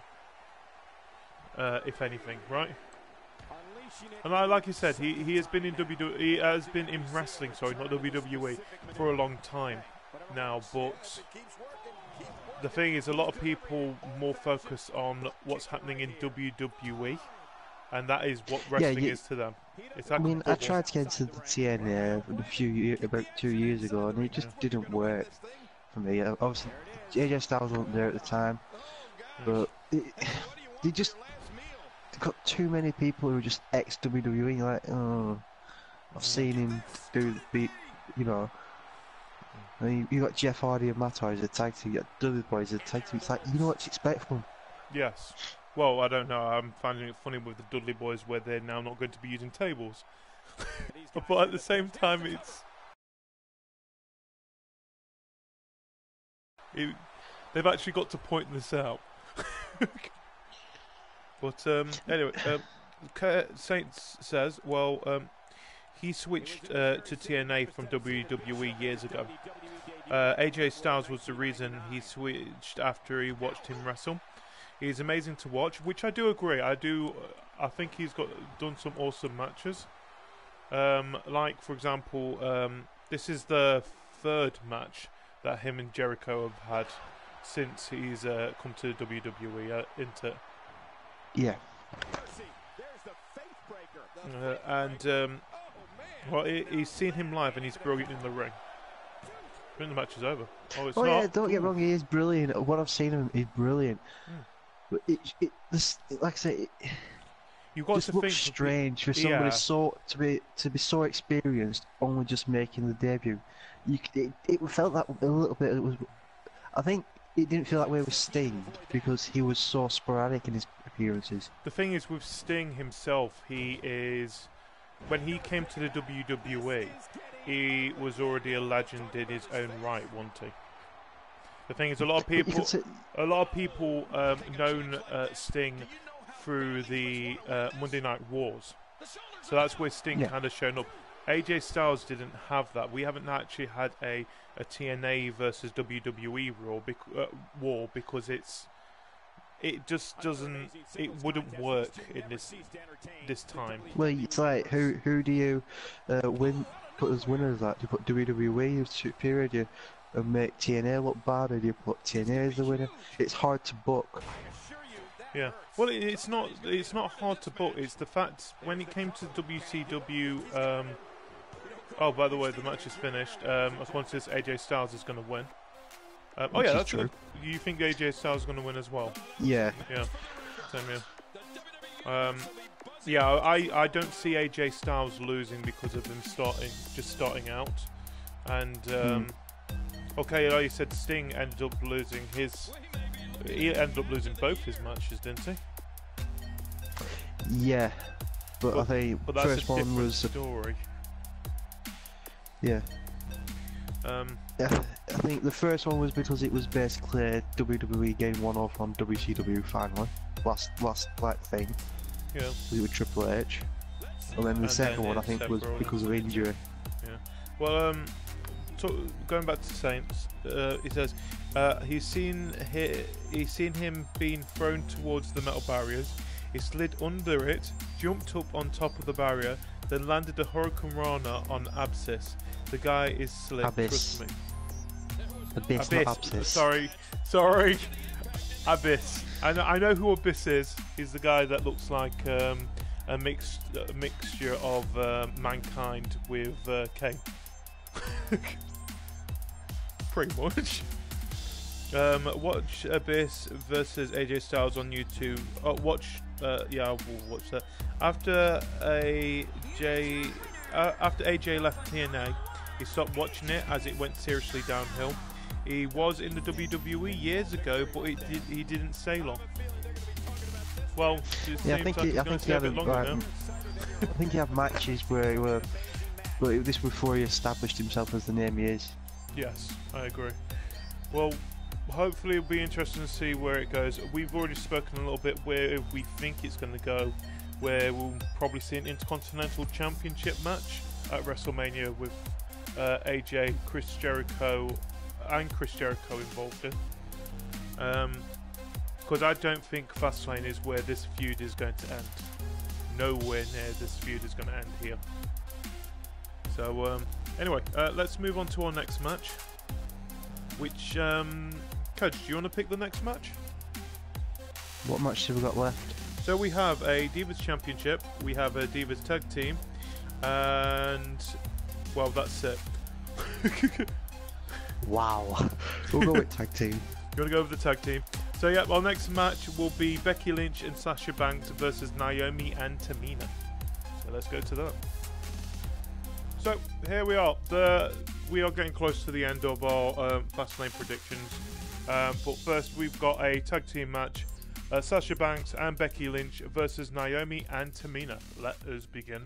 uh, if anything, right? And I, like you said, he he has been in W W E, he has been in wrestling, sorry, not W W E, for a long time now. But the thing is, a lot of people more focus on what's happening in W W E, and that is what wrestling you- is to them. It's I like mean, I football. tried to get into the T N A a few year, about two years ago, and it just Yeah. didn't work for me. Uh, Obviously, A J Styles wasn't there at the time, but it, they just they got too many people who are just ex W W E. Like, oh, I've seen him do the beat, you know. I mean, you got Jeff Hardy and Matt Hardy as a tag team, you got Dudley Boys as a tag team. It's like, you know what to expect from them. Yes. Well, I don't know. I'm finding it funny with the Dudley Boys where they're now not going to be using tables. But at the same time, it's... It, they've actually got to point this out. But um, anyway, um, Saints says, well, um, he switched uh, to T N A from W W E years ago. Uh, A J Styles was the reason he switched after he watched him wrestle. He's amazing to watch, which I do agree. I do. I think he's got done some awesome matches. Um, like, for example, um, this is the third match that him and Jericho have had since he's uh, come to W W E, uh, into. Yeah. Uh, and um, well, he, he's seen him live, and he's brilliant in the ring. I think the match is over. Oh, it's Oh not. yeah, don't get wrong, he is brilliant. What I've seen him, he's brilliant. Mm. But it, it, this, like I say, it You've got just to looks think strange for somebody yeah. so to be to be so experienced, only just making the debut. You, c- it, it felt that a little bit. It was, I think it didn't feel that way with Sting because he was so sporadic in his appearances. The thing is, with Sting himself, he is... When he came to the W W E, he was already a legend in his own right, wasn't he? The thing is, a lot of But you people... can say, A lot of people um, known uh, Sting through the uh, Monday Night Wars. So that's where Sting Yeah. kind of shown up. A J Styles didn't have that. We haven't actually had a, a T N A versus W W E war, bec uh, war because it's... It just doesn't. It wouldn't work in this this time. well, it's like who who do you uh, win? Put as winners? Like do you put W W E as superior? Do you uh, make T N A look bad, or do you put T N A as the winner? It's hard to book. Yeah. Well, it, it's not. It's not hard to book. It's the fact when it came to W C W. Um, oh, by the way, the match is finished. Um, as one says, A J Styles is going to win. Um, oh Which yeah, is that's true. good. You think A J Styles is going to win as well? Yeah. Yeah. Same here. Um, Yeah, I, I don't see A J Styles losing because of him starting just starting out, and um, mm. okay, like you said, Sting ended up losing his. He ended up losing both his matches, didn't he? Yeah, but, but I think but that's first a one was story. Yeah. Um. Yeah, I think the first one was because it was basically W W E getting one off on W C W finally. Last last like thing. Yeah. It was Triple H. And then the and second then one I think was because of injury. Yeah. Well, um, so going back to Saints, uh, he says uh, he's seen he, he's seen him being thrown towards the metal barriers. He slid under it, jumped up on top of the barrier, then landed a Hurricane Rana on Abscess. The guy is slick, Abyss. trust me. Abyss, Abyss. not Abscess. Sorry, sorry. Abyss. I know, I know who Abyss is. He's the guy that looks like um, a mixed a mixture of uh, Mankind with uh, Kane. Pretty much. Um, watch Abyss versus A J Styles on YouTube. Oh, watch. Uh, yeah, I will watch that. After a J, uh, after A J left T N A, he stopped watching it as it went seriously downhill. He was in the W W E years ago, but it did, he didn't stay long. Well, it yeah, I seems think like he, it's I going think to he stay a had bit a, longer um, now. I think he had matches where he were, but this was before he established himself as the name he is. Yes, I agree. Well, hopefully it'll be interesting to see where it goes. We've already spoken a little bit where we think it's going to go, where we'll probably see an Intercontinental Championship match at WrestleMania with uh, A J, Chris Jericho, and Chris Jericho involved in. Because um, I don't think Fastlane is where this feud is going to end. Nowhere near this feud is going to end here. So um, anyway, uh, let's move on to our next match. Which, um, Coach, do you want to pick the next match? What match have we got left? So we have a Divas Championship, we have a Divas Tag Team, and, well, that's it. Wow. We'll go with Tag Team. You want to go with the Tag Team? So, yeah, our next match will be Becky Lynch and Sasha Banks versus Naomi and Tamina. So let's go to that. So, here we are. The... We are getting close to the end of our um, Fastlane predictions, um, but first we've got a tag team match: uh, Sasha Banks and Becky Lynch versus Naomi and Tamina. Let us begin.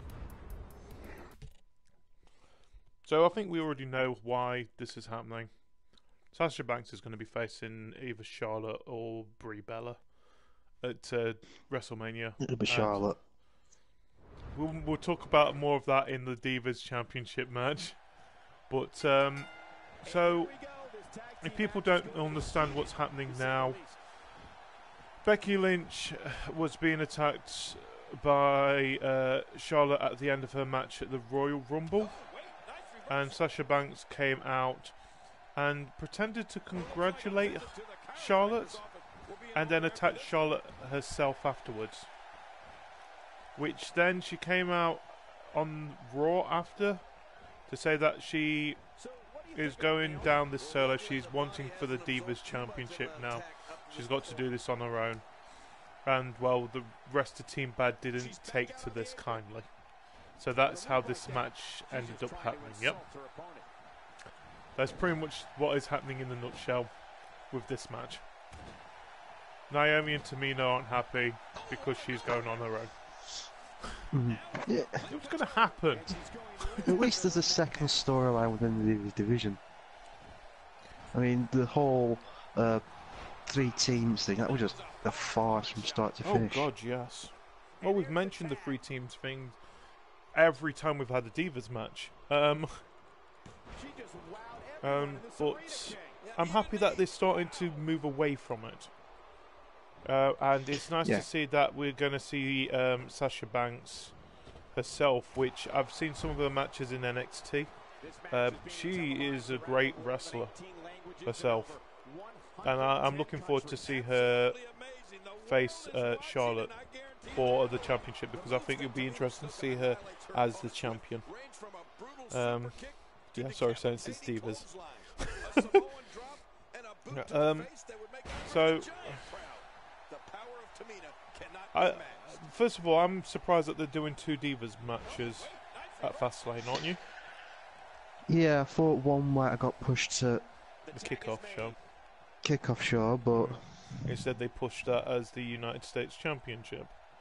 So I think we already know why this is happening. Sasha Banks is going to be facing either Charlotte or Brie Bella at uh, WrestleMania. It'll be Charlotte. We'll, we'll talk about more of that in the Divas Championship match. But, um, so, if people don't understand what's happening now, Becky Lynch was being attacked by uh, Charlotte at the end of her match at the Royal Rumble, and Sasha Banks came out and pretended to congratulate Charlotte, and then attacked Charlotte herself afterwards. Which then she came out on Raw after, to say that she is going down this solo. She's wanting for the Divas Championship now. She's got to do this on her own. And, well, the rest of Team Bad didn't take to this kindly. So that's how this match ended up happening, yep. That's pretty much what is happening in a nutshell with this match. Naomi and Tamina aren't happy because she's going on her own. Mm. Yeah. What's going to happen? At least there's a second storyline within the division. I mean, the whole uh, three teams thing, that was just a farce from start to finish. Oh god, yes. Well, we've mentioned the three teams thing every time we've had a Divas match. Um, um, but I'm happy that they're starting to move away from it. Uh, and it's nice yeah. to see that we're going to see um, Sasha Banks herself, which I've seen some of her matches in N X T. Uh, she is a great wrestler herself, and I, I'm looking forward to see her face uh, Charlotte for the championship, because I think it'll be interesting to see her as the champion. Um, yeah, sorry, since it's Divas. um, so. I, first of all, I'm surprised that they're doing two Divas matches at Fastlane, aren't you? Yeah, I thought one might have got pushed to The kickoff show. kickoff show, but Instead, they pushed that as the United States Championship.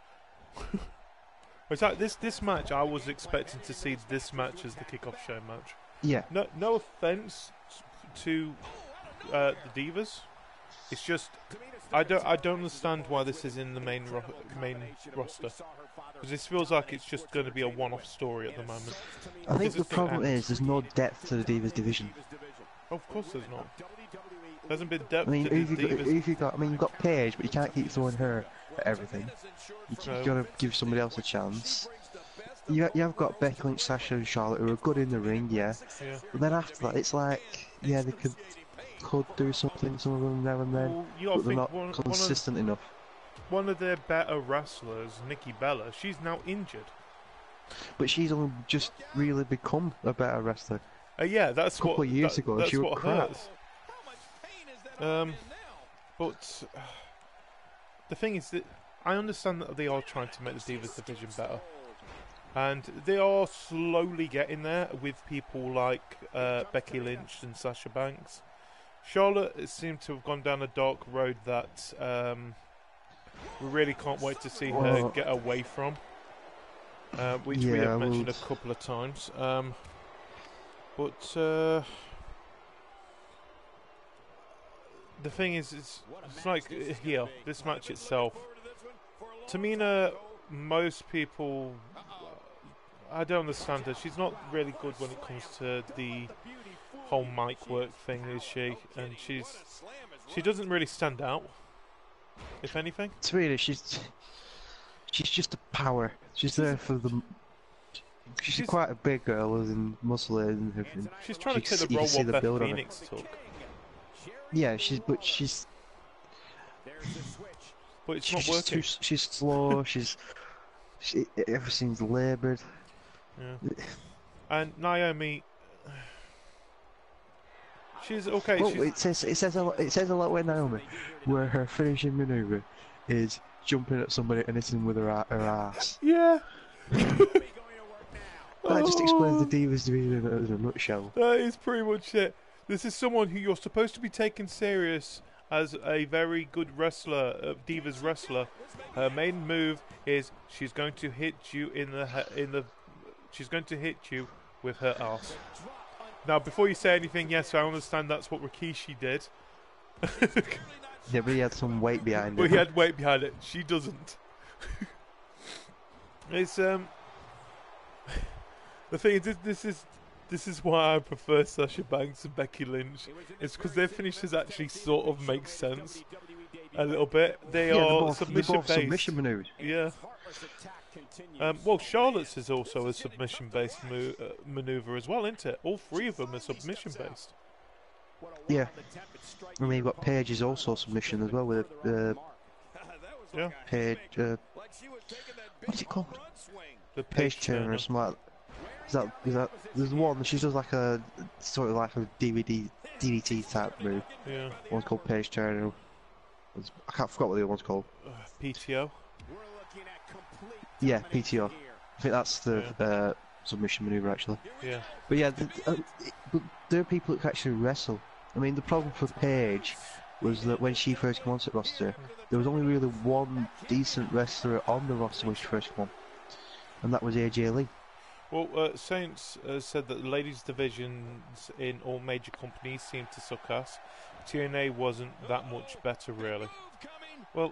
It's like this this match. I was expecting to see this match as the kickoff show match. yeah, No, no offense to uh, the Divas. It's just I don't I don't understand why this is in the main ro main roster, because this feels like it's just going to be a one-off story at the moment. I think This the problem thing is there's no depth to the Divas division. Oh, of course, there's not. There hasn't been depth I mean, to who have the you got? Divas. Who have you got? I mean, you've got Paige, but you can't keep throwing her at everything. You No. have got to give somebody else a chance. You you have got Becky Lynch, Sasha, and Charlotte who are good in the ring, yeah. Yeah. But then after that, it's like, yeah, they could could do something, some of them now and then, Well, you gotta but they're think not one, consistent enough. one of one of their better wrestlers, Nikki Bella, she's now injured. But she's only just really become a better wrestler. Uh, yeah, that's A couple what. of years that- ago, that's she was what crap. hurts. Um, but uh, the thing is that I understand that they are trying to make the Divas division better, and they are slowly getting there with people like uh, Becky Lynch and Sasha Banks. Charlotte seemed to have gone down a dark road that um, we really can't wait to see her Well, get away from, uh, which we yeah, have mentioned well, a couple of times. Um, but uh, the thing is, it's, it's like uh, here, this match itself. Tamina, most people, I don't understand her. She's not really good when it comes to the whole mic work thing, is she? And she's she doesn't really stand out, if anything. It's really she's she's just a power. She's there for the. She's, She's- quite a big girl and muscly and everything. She's trying You to can take see- the you role can see what the Beth build on her. Phoenix took, Yeah, she's but she's but it's she's not just working. too. She's slow. She's she, everything's laboured. Yeah. And Naomi, she's okay. Well, she's, it says it says a lot. It says a lot with Naomi, where her finishing maneuver is jumping at somebody and hitting them with her a- her ass. yeah. That just Oh. explains the Divas division in a nutshell. That is pretty much it. This is someone who you're supposed to be taking serious as a very good wrestler, uh, Divas wrestler. Her main move is she's going to hit you in the he- in the. She's going to hit you with her ass. Now, before you say anything, yes, I understand that's what Rikishi did. Yeah, but he had some weight behind But it. he had weight behind it. She doesn't. It's um. The thing is, this, this is this is why I prefer Sasha Banks and Becky Lynch. It's because their finishes actually sort of make sense a little bit. They Yeah, they're are both, they're submission both based. submission maneuvers. Yeah. Um, well, Charlotte's is also a submission based mo uh, maneuver as well, isn't it? All three of them are submission based. Yeah. I mean, you've got Paige is also submission as well with uh, Yeah. Paige. Uh, what's it called? The Paige Turner or something like that. Is that, is that, there's one, she does like a, sort of like a D V D, D D T type move. Yeah. One's called Paige Turner. I can't forget what the other one's called. Uh, P T O. Yeah, P T O. I think that's the uh, submission maneuver actually. Yeah. But yeah, the, uh, it- but there are people that can actually wrestle. I mean, the problem for Paige was that when she first came onto the roster, there was only really one decent wrestler on the roster when she first came on, and that was A J Lee. Well, uh, Saints uh, said that the ladies' divisions in all major companies seem to suck ass. T N A wasn't that much better, really. Well,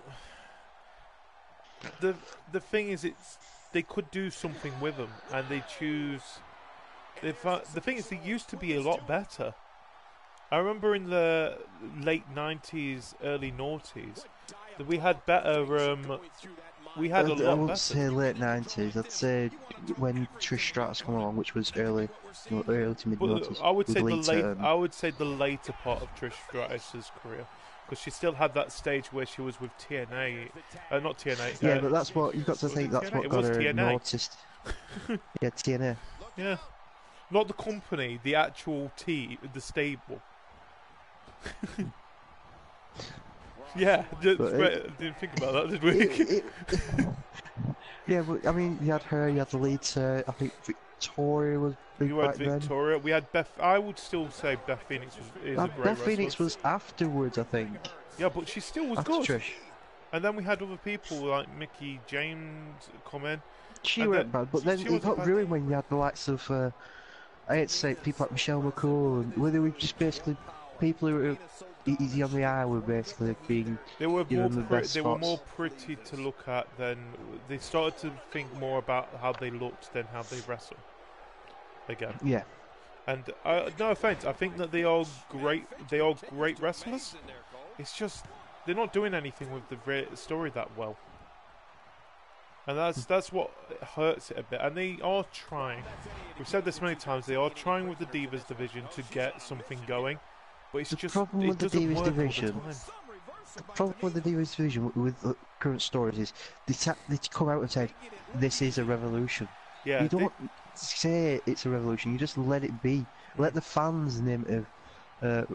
the the thing is, it's they could do something with them, and they choose. They the thing is, they used to be a lot better. I remember in the late nineties, early noughties, that we had better. Um, we had a Uh, I lot wouldn't better. say late nineties. I'd say when Trish Stratus came along, which was early, you know, early to mid But noughties. I would with say the Lee late. Turner. I would say the later part of Trish Stratus's career, because she still had that stage where she was with T N A, uh, not T N A. Yeah, uh, but that's what you've got to was think. it That's T N A? what It got was her T N A. noticed. Yeah, T N A. Yeah, not the company, the actual T, the stable. Yeah, just, But it, didn't think about that, did we? it, it, yeah, but I mean, you had her, you had Lita, I think Victoria was big You had back then. Victoria. We had Beth. I would still say Beth Phoenix was, is Uh, a great Beth wrestler. Phoenix was afterwards, I think. Yeah, but she still was After good. Trish. And then we had other people like Mickey James come in. She and weren't then, bad, but then she it wasn't got bad. ruined when you had the likes of, uh, I hate to say it, people like Michelle McCool, and where they were just basically people who were easy on the eye were basically being They were given more the pre- best they were spots. more pretty to look at than they started to think more about how they looked than how they wrestle. Again. Yeah. And uh, no offense, I think that they are great. They are great wrestlers. It's just they're not doing anything with the re- story that well, and that's that's what hurts it a bit. And they are trying. We've said this many times. They are trying with the Divas division to get something going, but it's The just problem it with the doesn't Divas work division- all the time. The problem with the Divas division with, with uh, current stories is they, ta- they come out and say, this is a revolution. Yeah, You they- don't say it's a revolution, you just let it be. Let the fans name it. Uh,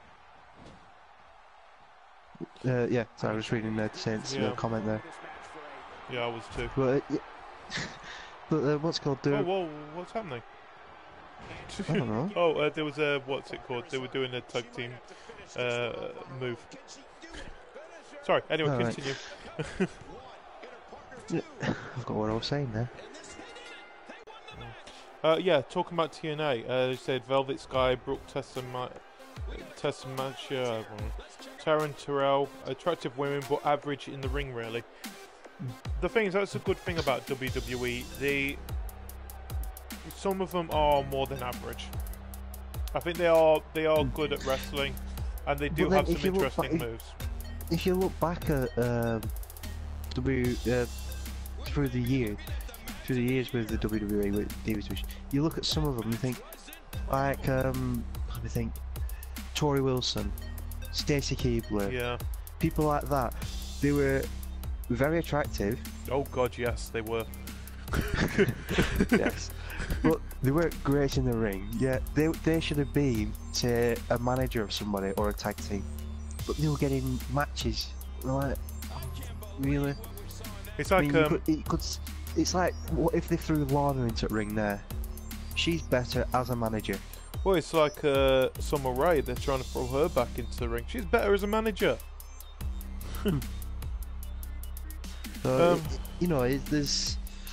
uh, yeah, sorry, I was reading the Saints Yeah. uh, comment there. yeah, I was too. But, uh, yeah. but uh, what's it called? The, Oh, whoa, what's happening? I don't know. Oh, uh, there was a what's it called? They were doing a tag team uh, move. Sorry. Anyway, All right. continue. Yeah, I've got what I was saying there. Uh, yeah, talking about T N A, uh, they said Velvet Sky, Brooke Tessa, Ma- Tessa Mancha, Taryn Terrell, attractive women but average in the ring, really. The thing is, that's a good thing about W W E. They, some of them are more than average. I think they are they are good at wrestling, and they do But then have some if you look interesting back- moves. If you look back at um, W uh, through the year, through the years with the W W E with Divas division, you look at some of them, you think like um, let me think, Tori Wilson, Stacy Keibler, Yeah. people like that. They were very attractive, Oh God, yes, they were. yes, but they weren't great in the ring. Yeah, they they should have been, say, a manager of somebody or a tag team, but they were getting matches. Like, really? It's I like mean, you um, could, it could, s- it's like, what if they threw Lana into the ring there? She's better as a manager. well, it's like uh, Summer Rae. They're trying to throw her back into the ring. She's better as a manager. So, Um, it- you know, it, there's...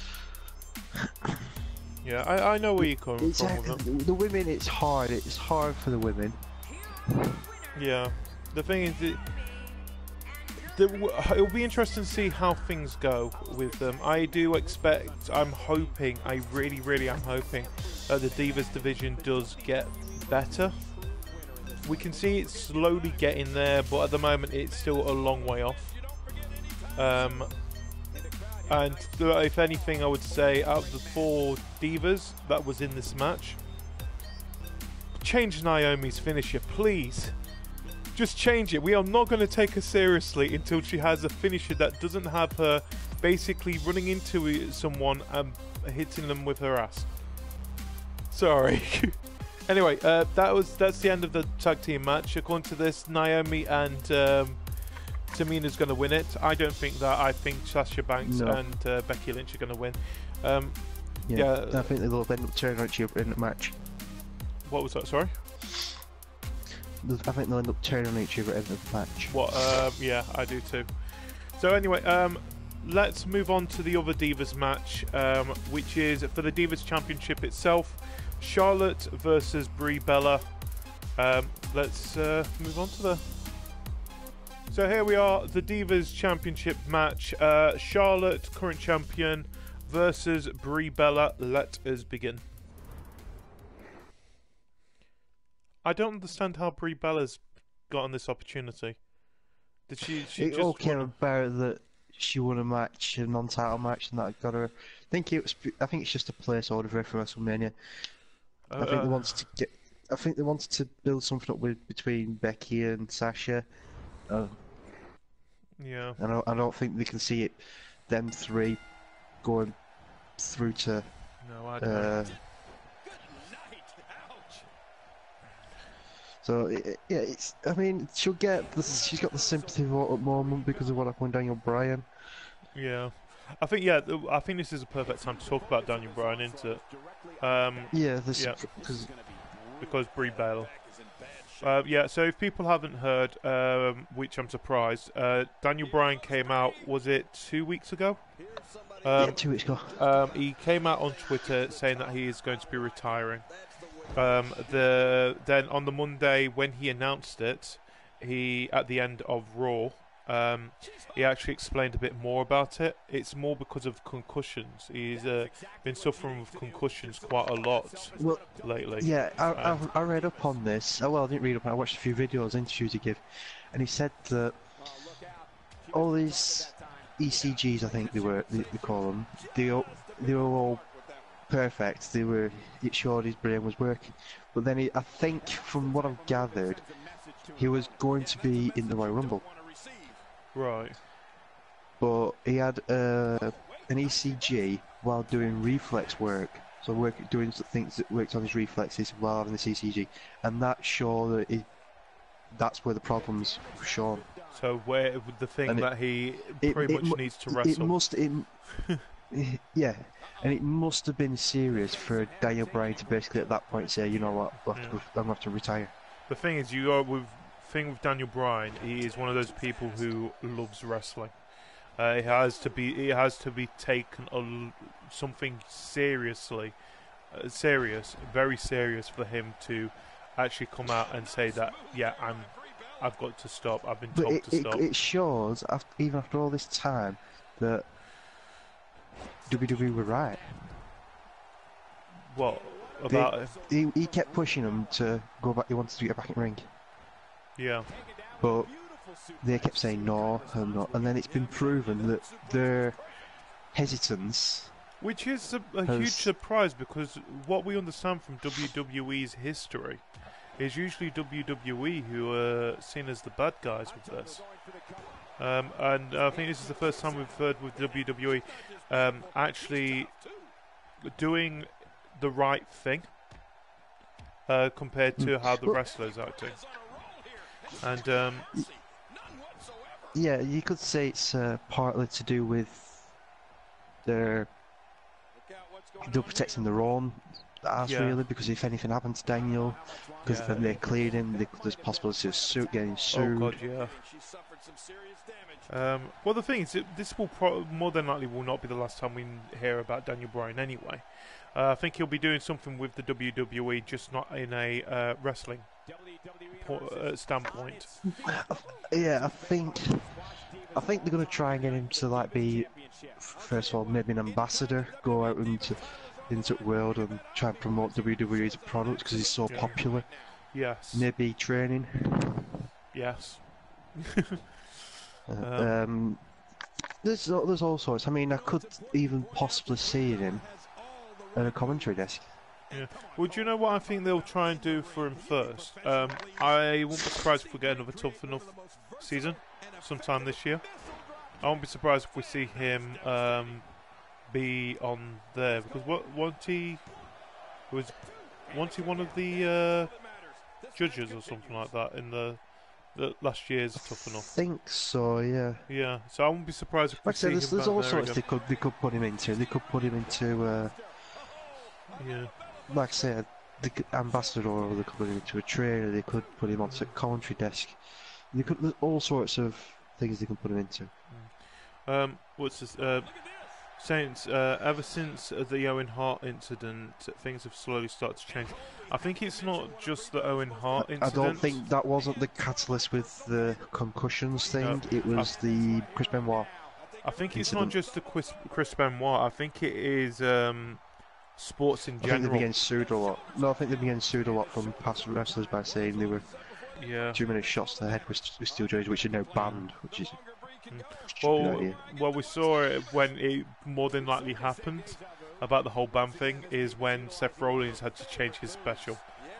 Yeah, I, I know where you're coming It's from like, with the, it. the women, it's hard. It's hard for the women. Yeah, the thing is, that the, w- it'll be interesting to see how things go with them. I do expect, I'm hoping, I really, really am hoping that the Divas division does get better. We can see it slowly getting there, but at the moment it's still a long way off. Um, and th- if anything, I would say out of the four Divas that was in this match, change Naomi's finisher, please. Just change it. We are not going to take her seriously until she has a finisher that doesn't have her basically running into someone and hitting them with her ass. Sorry. Anyway, uh, that was that's the end of the tag team match. According to this, Naomi and um, Tamina's going to win it. I don't think that. I think Sasha Banks No. and uh, Becky Lynch are going to win. Um, Yeah, Yeah. I think they'll end up turning on each other in the match. what was that? Sorry. I think they'll end up turning on each other at the end of the match. What? Um, yeah, I do too. So anyway, um, let's move on to the other Divas match, um, which is for the Divas Championship itself. Charlotte versus Brie Bella. Um, let's uh, move on to the. So here we are, the Divas Championship match. Uh, Charlotte, current champion, versus Brie Bella. Let us begin. I don't understand how Brie Bella's gotten this opportunity. Did she? She It just all came won- about that she won a match, a non-title match, and that got her. I think it was. I think it's just a placeholder for her for WrestleMania. I think they uh, wanted to get. I think they wanted to build something up with between Becky and Sasha. Uh, Yeah. I don't. I don't think they can see it. Them three going through to. No, I don't. Uh, So it, yeah, it's. I mean, she'll get the. She's got the sympathy vote at the moment because of what happened with Daniel Bryan. Yeah, I think yeah, th- I think this is a perfect time to talk about Daniel Bryan, isn't it? Um, Yeah, this yeah, because because Brie Bell. Uh, yeah, so if people haven't heard, um, which I'm surprised, uh, Daniel Bryan came out, was it two weeks ago? Um, yeah, two weeks ago. Um, he came out on Twitter saying that he is going to be retiring. Um, the then on the Monday when he announced it, he at the end of Raw, um, he actually explained a bit more about it. It's more because of concussions. He's uh, been suffering with concussions quite a lot Well, lately. yeah, I, Um, I, I read up on this. Oh, well, I didn't read up on it. I watched a few videos, interviews he gave, and he said that all these E C Gs, I think they were, they, they call them, they, all- they were all perfect. They were, it showed his brain was working. But then he, I think, from what I've gathered, he was going to be in the Royal Rumble. right. But he had uh, an E C G while doing reflex work. So work, doing things that worked on his reflexes while having this E C G. And that showed that he, that's where the problems were shown. So where the thing And it- that he It, pretty it much mu- needs to It wrestle. must, it, yeah, and it must have been serious for Daniel Bryan to basically at that point say, you know what, I'll have to Yeah. go, I'm gonna have to retire. The thing is, you are with thing with Daniel Bryan. He is one of those people who loves wrestling. Uh, it has to be. It has to be taken a l something seriously, uh, serious, very serious for him to actually come out and say that. Yeah, I'm. I've got to stop. I've been But told it, to it, stop. it shows, after, even after all this time, that W W E were right. What They- about it? He, he kept pushing him to go back. He wanted to get back in the ring, Yeah, but they kept saying no and no, and then it's been proven that their hesitance. which is a, a Has- huge surprise because what we understand from W W E's history is usually W W E who are seen as the bad guys with this. Um, and I think this is the first time we've heard with W W E um, actually doing the right thing uh, compared to how the Well- wrestlers acting. And um, Yeah, you could say it's uh, partly to do with their they're protecting their own ass Yeah. really, because if anything happened to Daniel, because Yeah. then they cleared him, they, there's possibility of suit getting oh sued. god, yeah. Um, well, the thing is, it, this will pro more than likely will not be the last time we hear about Daniel Bryan anyway. Uh, I think he'll be doing something with the W W E, just not in a uh, wrestling po uh, standpoint. Yeah, I think I think they're gonna try and get him to like be, first of all, maybe an ambassador, go out into into the world and try and promote W W E as a product because he's so Yeah. popular. Yes. Maybe training. Yes. Uh, Um, um, there's there's all sorts. I mean, I could even possibly see him at a commentary desk. Yeah. Well, do you know what I think they'll try and do for him first? Um, I won't be surprised if we get another Tough Enough season sometime this year. I won't be surprised if we see him um, be on there because what wasn't he was wasn't he one of the uh, judges or something like that in the, the last year's Tough I Enough? think so. Yeah. Yeah. So I won't be surprised if we Like I see said, him there's, there's back all there sorts they again. could they could put him into. They could put him into. Uh, Yeah. like I said, the c- ambassador, or they could put him into a trainer. They could put him onto a commentary desk. They could. There's all sorts of things they can put him into. Um, what's this? Uh, Saints, uh, ever since uh, the Owen Hart incident, things have slowly started to change. I think it's not just the Owen Hart I incident. don't think that wasn't the catalyst with the concussions thing. No, It was the Chris Benoit. I think it's incident. not just the Chris, Chris Benoit. I think it is um, sports in I think they've been general. getting sued a lot. No, I think they've been getting sued a lot from past wrestlers by saying they were Yeah. too many shots to the head with, with steel jaws, which are now banned, which is Mm. a stupid Well, idea. well, we saw it when it more than likely happened about the whole ban thing is when Seth Rollins had to change his special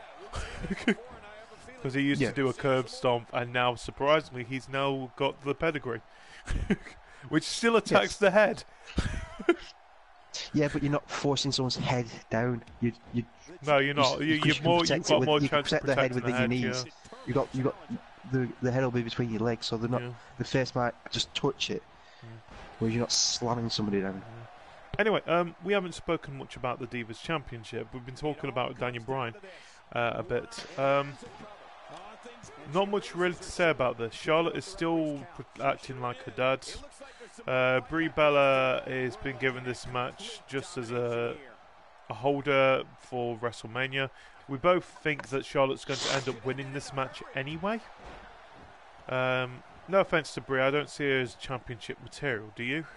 because he used Yeah. to do a curb stomp, and now surprisingly he's now got the pedigree, which still attacks Yes. the head. Yeah, but you're not forcing someone's head down. You, you. No, you're not. You, you, you, you you're more. You've got with, more you chance protect of the head protecting within the your head, knees. yeah. You got, you got the the head will be between your legs, so they're not. Yeah. The face might just touch it, yeah. whereas you're not slamming somebody down. Yeah. Anyway, um, we haven't spoken much about the Divas Championship. We've been talking about Daniel Bryan uh, a bit. Um, not much really to say about this. Charlotte is still acting like her dad. Uh, Brie Bella has been given this match just as a, a holder for WrestleMania. We both think that Charlotte's going to end up winning this match anyway. Um, no offense to Brie, I don't see her as championship material. Do you?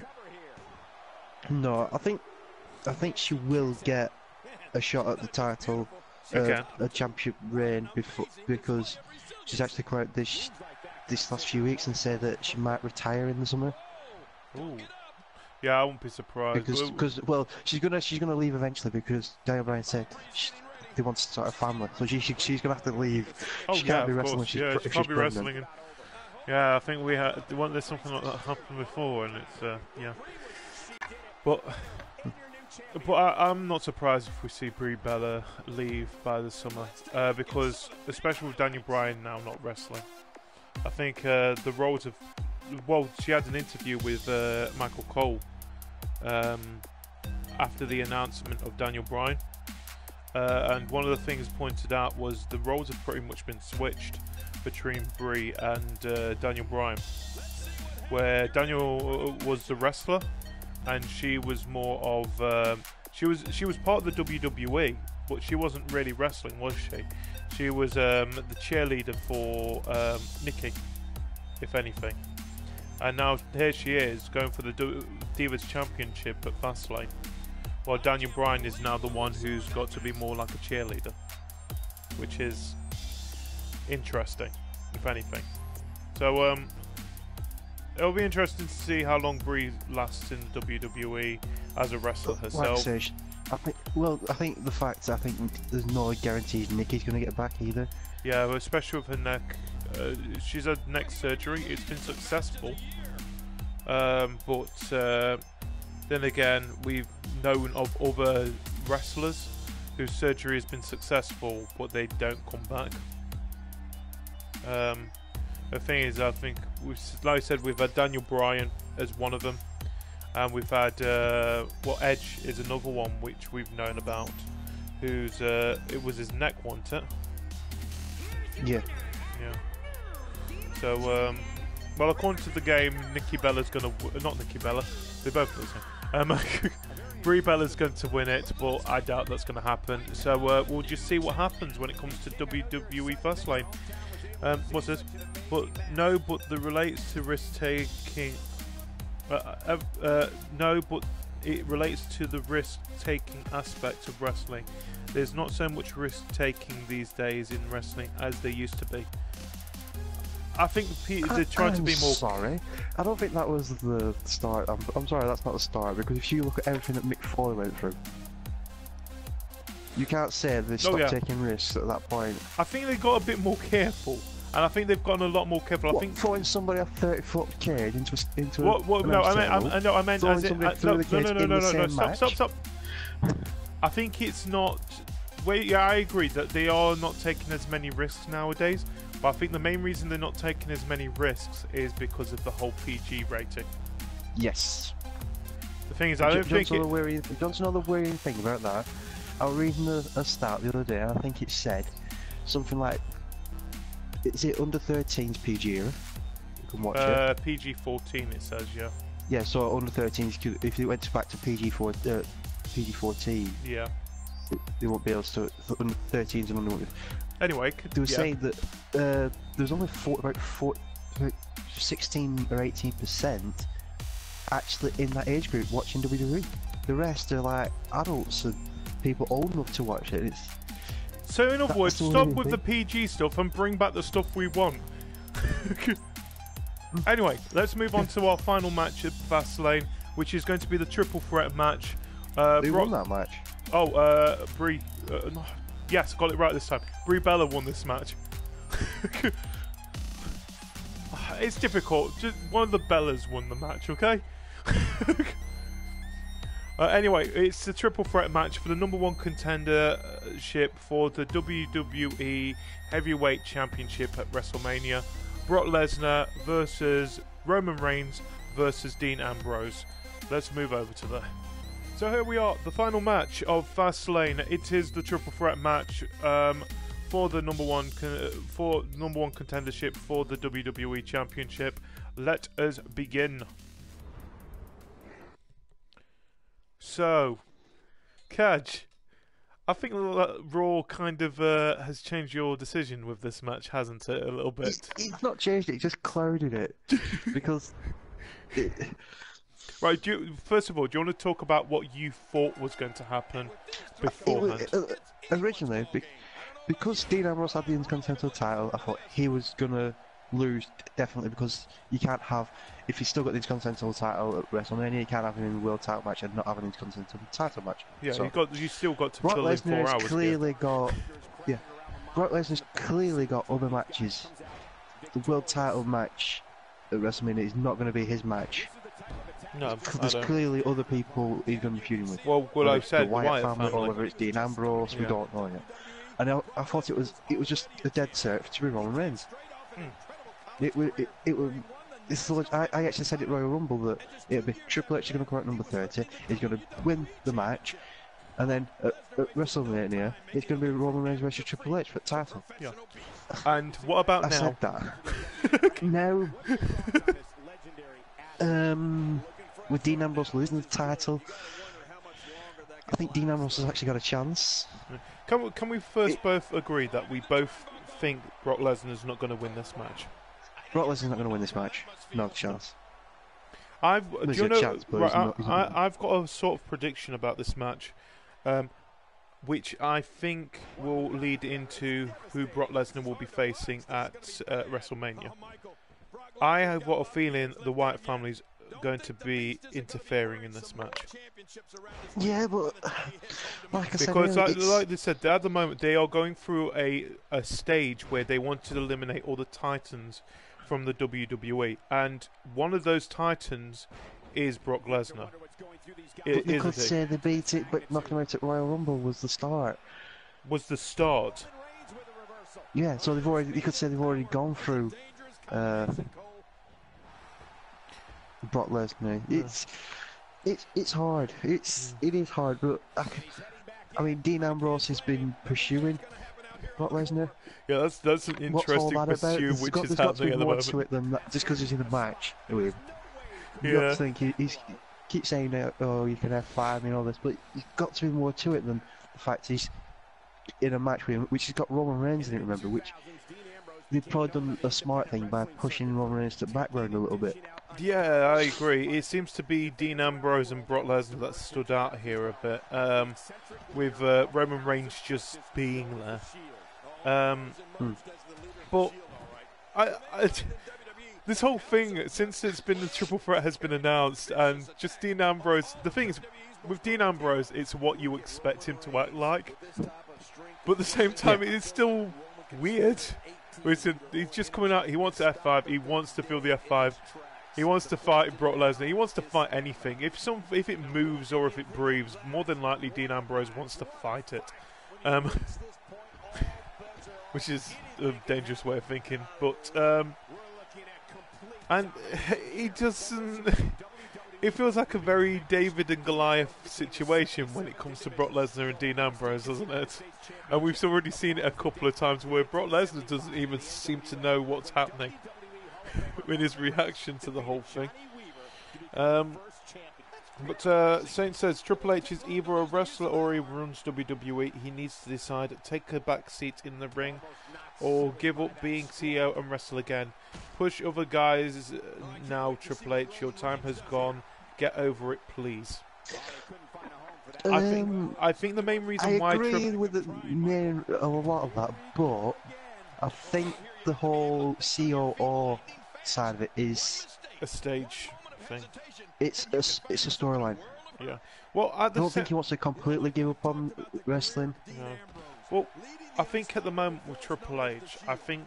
No, I think I think she will get a shot at the title, uh, a championship reign, before, because she's actually come out this this last few weeks and said that she might retire in the summer. Ooh. Yeah, I wouldn't be surprised. Because, because well, she's gonna she's gonna leave eventually because Daniel Bryan said she, they want to start a family, so she, she she's gonna have to leave. Oh she yeah, can't be of wrestling. course. She's, Yeah, if she she's can't be pregnant. wrestling. And, yeah, I think we had. Wasn't there something like that happened before? And it's uh, yeah. But but I, I'm not surprised if we see Brie Bella leave by the summer, uh, because especially with Daniel Bryan now not wrestling, I think uh, the roles of well, she had an interview with uh, Michael Cole um, after the announcement of Daniel Bryan, uh, and one of the things pointed out was the roles have pretty much been switched between Brie and uh, Daniel Bryan, where Daniel was the wrestler and she was more of um, she was she was part of the W W E, but she wasn't really wrestling, was she? She was um, the cheerleader for um, Nikki, if anything. And now here she is going for the D Divas Championship at Fastlane, while Daniel Bryan is now the one who's got to be more like a cheerleader, which is interesting, if anything. So um, it'll be interesting to see how long Brie lasts in the W W E as a wrestler Like herself. I, say, I think, well, I think the fact I think there's no guarantees Nikki's going to get back either. Yeah, well, especially with her neck. Uh, she's had neck surgery. It's been successful. Um, but uh, then again, we've known of other wrestlers whose surgery has been successful, but they don't come back. Um, the thing is, I think, we've, like I said, we've had Daniel Bryan as one of them. And we've had, uh, well, Edge is another one which we've known about. Who's, uh, it was his neck, wasn't it? Yeah. Yeah. So, um, well, according to the game, Nikki Bella's going to... W not Nikki Bella. They both the same. Um, Brie Bella's going to win it, but I doubt that's going to happen. So, uh, we'll just see what happens when it comes to W W E Fastlane. Um, what's this? But, no, but the relates to risk-taking... Uh, uh, uh, no, but it relates to the risk-taking aspect of wrestling. There's not so much risk-taking these days in wrestling as there used to be. I think they're trying to be more... sorry. I don't think that was the start. I'm, I'm sorry, that's not the start, because if you look at everything that Mick Foley went through, you can't say they stopped oh, yeah. taking risks at that point. I think they got a bit more careful. And I think they've gotten a lot more careful. What, I think throwing somebody off thirty foot cage into a, into what? What? A No, I meant. table, I, no, I meant. As it, uh, no, no, no, no, no, no, no. Stop, stop, stop. I think it's not. Wait, yeah, I agree that they are not taking as many risks nowadays. But I think the main reason they're not taking as many risks is because of the whole P G rating. Yes. The thing is, I don't think. It, worrying, don't you know the worrying thing about that? I was reading a, a stat the other day, and I think it said something like. Is it under thirteens P G era? You can watch uh, it. P G fourteen it says, yeah. Yeah, so under thirteens, if it went back to P G four, uh, P G fourteen, yeah, they won't be able to. Under thirteens and under. Anyway, they were yeah. saying that uh, there's only four, about four, about sixteen or eighteen percent actually in that age group watching W W E. The rest are like adults and people old enough to watch it. It's So in other That's words, the stop way with they the P G stuff and bring back the stuff we want. Anyway, let's move on to our final match at Fastlane, which is going to be the triple threat match. Uh, Who Brock won that match? Oh, uh, Brie. Uh, no, yes, got it right this time. Brie Bella won this match. It's difficult. Just one of the Bellas won the match, okay? Uh, anyway, it's the triple threat match for the number one contendership for the W W E Heavyweight Championship at WrestleMania. Brock Lesnar versus Roman Reigns versus Dean Ambrose. Let's move over to there. So here we are, the final match of Fastlane. It is the triple threat match um, for the number one con for number one contendership for the W W E Championship. Let us begin. So, Caj, I think Raw kind of uh, has changed your decision with this match, hasn't it? A little bit. It's, it's not changed it; it just clouded it because. It, Right, do you, first of all, do you want to talk about what you thought was going to happen beforehand? It, uh, originally, be, because Dean Ambrose had the Intercontinental title, I thought he was going to lose, definitely, because you can't have, if he's still got the Intercontinental title at WrestleMania, you can't have him in the World title match and not have an Intercontinental title match. Yeah, so, you got, you still got to Brock fill in four Lesnar hours. has clearly got, yeah, Brock Lesnar's clearly got other matches. The World title match at WrestleMania is not going to be his match. No, there's clearly other people he's going to be feuding with. Well, what I said, the Wyatt, Wyatt family, family, or whether it's Dean Ambrose, yeah. we don't know yet. And I, I thought it was it was just a dead cert to be Roman Reigns. Hmm. It was it, it was. It's like, I, I actually said at Royal Rumble that it'd be Triple H going to come out number thirty. He's going to win the match, and then at, at WrestleMania it's going to be Roman Reigns versus Triple H for the title. Yeah. And what about I now? said that. Now, um. with Dean Ambrose losing the title, I think Dean Ambrose has actually got a chance. Can we, can we first it, both agree that we both think Brock Lesnar's not going to win this match? Brock Lesnar's not going to win this match. No chance. I've, do you know, chance, right, I, not, I, I've got a sort of prediction about this match, um, which I think will lead into who Brock Lesnar will be facing at uh, WrestleMania. I have got a feeling the Wyatt family's going to be interfering in this match. Yeah, but like I said, because earlier, like, like they said, at the moment they are going through a a stage where they want to eliminate all the Titans from the W W E, and one of those Titans is Brock Lesnar. But they could say they beat it, but knocking him out at Royal Rumble was the start. Was the start? Yeah, so they've already. You could say they've already gone through. Uh, Brock Lesnar. Yeah. It's it's it's hard. It's mm. it is hard, but I, I mean Dean Ambrose has been pursuing Brock Lesnar. Yeah, that's that's an interesting pursuit which got, is happening at the moment. To it than that, just because he's in a match with him. You Yeah. got to think he, he's keep saying that, oh, you can have five and all this, but you've got to be more to it than the fact he's in a match with him, which has got Roman Reigns in it. Remember, which they've probably done a smart thing by pushing Roman Reigns to the background a little bit. Yeah, I agree. It seems to be Dean Ambrose and Brock Lesnar that stood out here a bit, um, with uh, Roman Reigns just being there. Um, hmm. But I, I, this whole thing, since it's been the triple threat has been announced, and just Dean Ambrose. The thing is, with Dean Ambrose, it's what you expect him to act like, but at the same time, yeah. It's still weird. He's just coming out. He wants F five. He wants to feel the F five. He wants to fight Brock Lesnar. He wants to fight anything. If some, if it moves or if it breathes, more than likely Dean Ambrose wants to fight it, um, which is a dangerous way of thinking. But um, and he doesn't. It feels like a very David and Goliath situation when it comes to Brock Lesnar and Dean Ambrose, doesn't it? And we've already seen it a couple of times where Brock Lesnar doesn't even seem to know what's happening in his reaction to the whole thing. Um, but uh, Saint says Triple H is either a wrestler or he runs W W E. He needs to decide, take a back seat in the ring or give up being C E O and wrestle again. Push other guys now, Triple H. Your time has gone. Get over it, please. Um, I think I think the main reason I why agree Tri with the main, a lot of that, but I think the whole C O O side of it is a stage thing. It's a, it's a storyline. Yeah. Well, at the I don't think he wants to completely give up on wrestling. No. Well, I think at the moment with Triple H, I think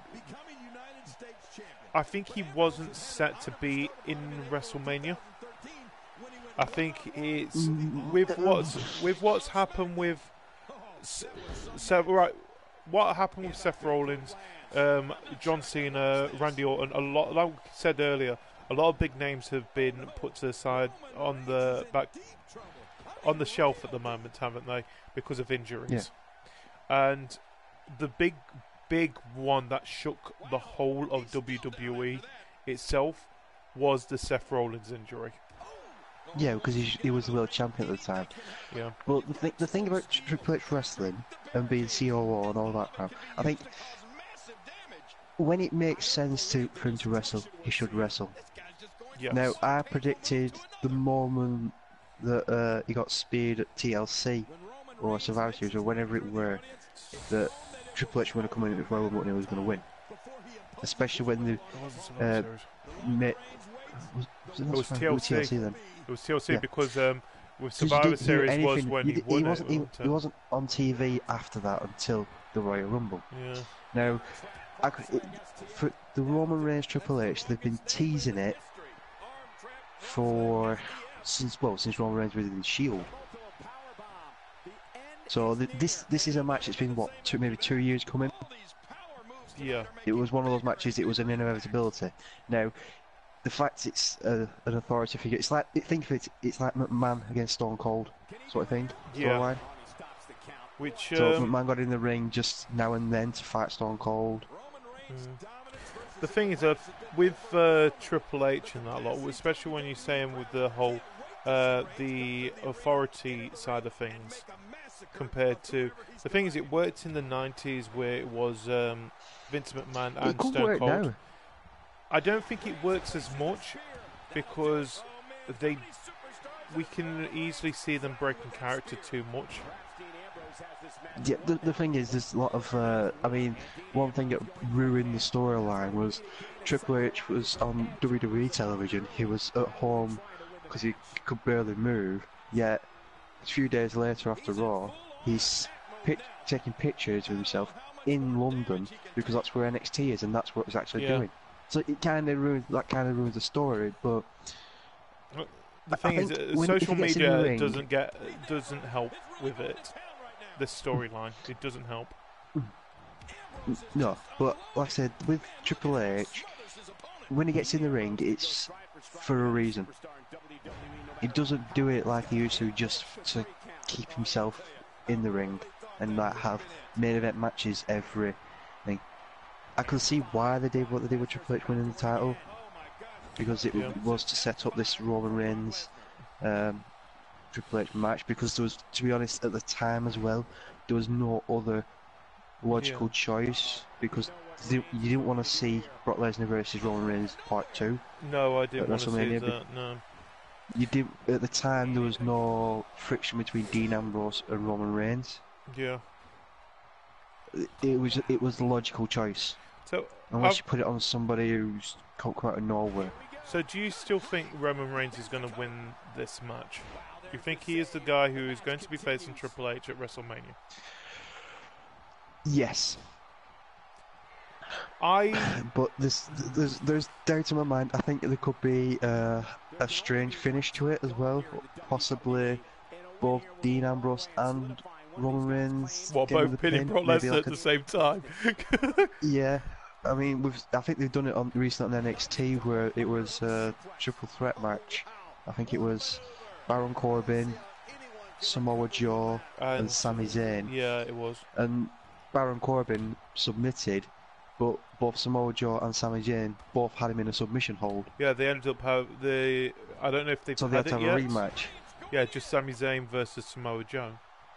I think he wasn't set to be in WrestleMania. I think it's with what's with what's happened with Seth. Right, what happened with Seth Rollins, um, John Cena, Randy Orton. A lot, like I said earlier, a lot of big names have been put to the side on the back on the shelf at the moment, haven't they? Because of injuries. Yeah. And the big, big one that shook the whole of W W E itself was the Seth Rollins injury. Yeah, because he, he was the world champion at the time. Yeah. Well, the thing the thing about Triple H wrestling and being C O O and all that crap, I think when it makes sense to for him to wrestle, he should wrestle. Yes. Now, I predicted the moment that uh, he got speared at T L C or Survivor Series or whenever it were, that Triple H was going to come in at Royal Rumble and he was going to win. Especially when the uh, met. Was, was it, it was T L C. T L C then. It was T L C yeah. because um, with Survivor Series was when he, he won he wasn't, it. He, he wasn't on T V after that until the Royal Rumble. Yeah. Now, I could, it, for the Roman Reigns Triple H, they've been teasing it for since well since Roman Reigns was in the Shield. So th this this is a match that's been what two, maybe two years coming. Yeah. It was one of those matches. It was an inevitability. Now, the fact it's uh, an authority figure, it's like think of it. It's like McMahon against Stone Cold sort of thing. Yeah. Storyline. Which so um, McMahon got in the ring just now and then to fight Stone Cold. Mm. The thing is, uh, with uh, Triple H and that a lot, especially when you're saying with the whole uh, the authority side of things, compared to the thing is, it worked in the nineties where it was um, Vince McMahon and it could Stone work Cold. Now. I don't think it works as much because they we can easily see them breaking character too much. Yeah, the, the thing is, there's a lot of, uh, I mean, one thing that ruined the storyline was Triple H was on W W E television, he was at home because he could barely move, yet a few days later after Raw, he's pic taking pictures of himself in London because that's where N X T is and that's what he's actually yeah. doing. So it kind of ruins, that kind of ruins the story, but... The thing is, uh, when, social media ring, doesn't get doesn't help with it. This storyline, it doesn't help. No, but like I said, with Triple H, when he gets in the ring, it's for a reason. He doesn't do it like he used to just to keep himself in the ring and like have main event matches every thing. I can see why they did what they did with Triple H winning the title, because it yeah. was to set up this Roman Reigns um, Triple H match, because there was, to be honest, at the time as well, there was no other logical yeah. choice, because you didn't want to see Brock Lesnar versus Roman Reigns part two. No, I didn't want to see that, no. You did, at the time there was no friction between Dean Ambroise and Roman Reigns. Yeah. It, it was it was the logical choice. So unless I've, you put it on somebody who's come out of nowhere. So do you still think Roman Reigns is going to win this match? Do you think he is the guy who is going to be facing Triple H at WrestleMania? Yes. I. But there's there's there's doubt in my mind. I think there could be uh, a strange finish to it as well. Possibly both Dean Ambrose and Roman Reigns. What, both pinning Brock Lesnar like at the same time? Yeah. I mean, we've, I think they've done it on recently on N X T where it was a triple threat match. I think it was Baron Corbin, Samoa Joe, and, and Sami Zayn. Yeah, it was. And Baron Corbin submitted, but both Samoa Joe and Sami Zayn both had him in a submission hold. Yeah, they ended up have the. I don't know if they've so had they had to it have yet. a rematch. Yeah, just Sami Zayn versus Samoa Joe.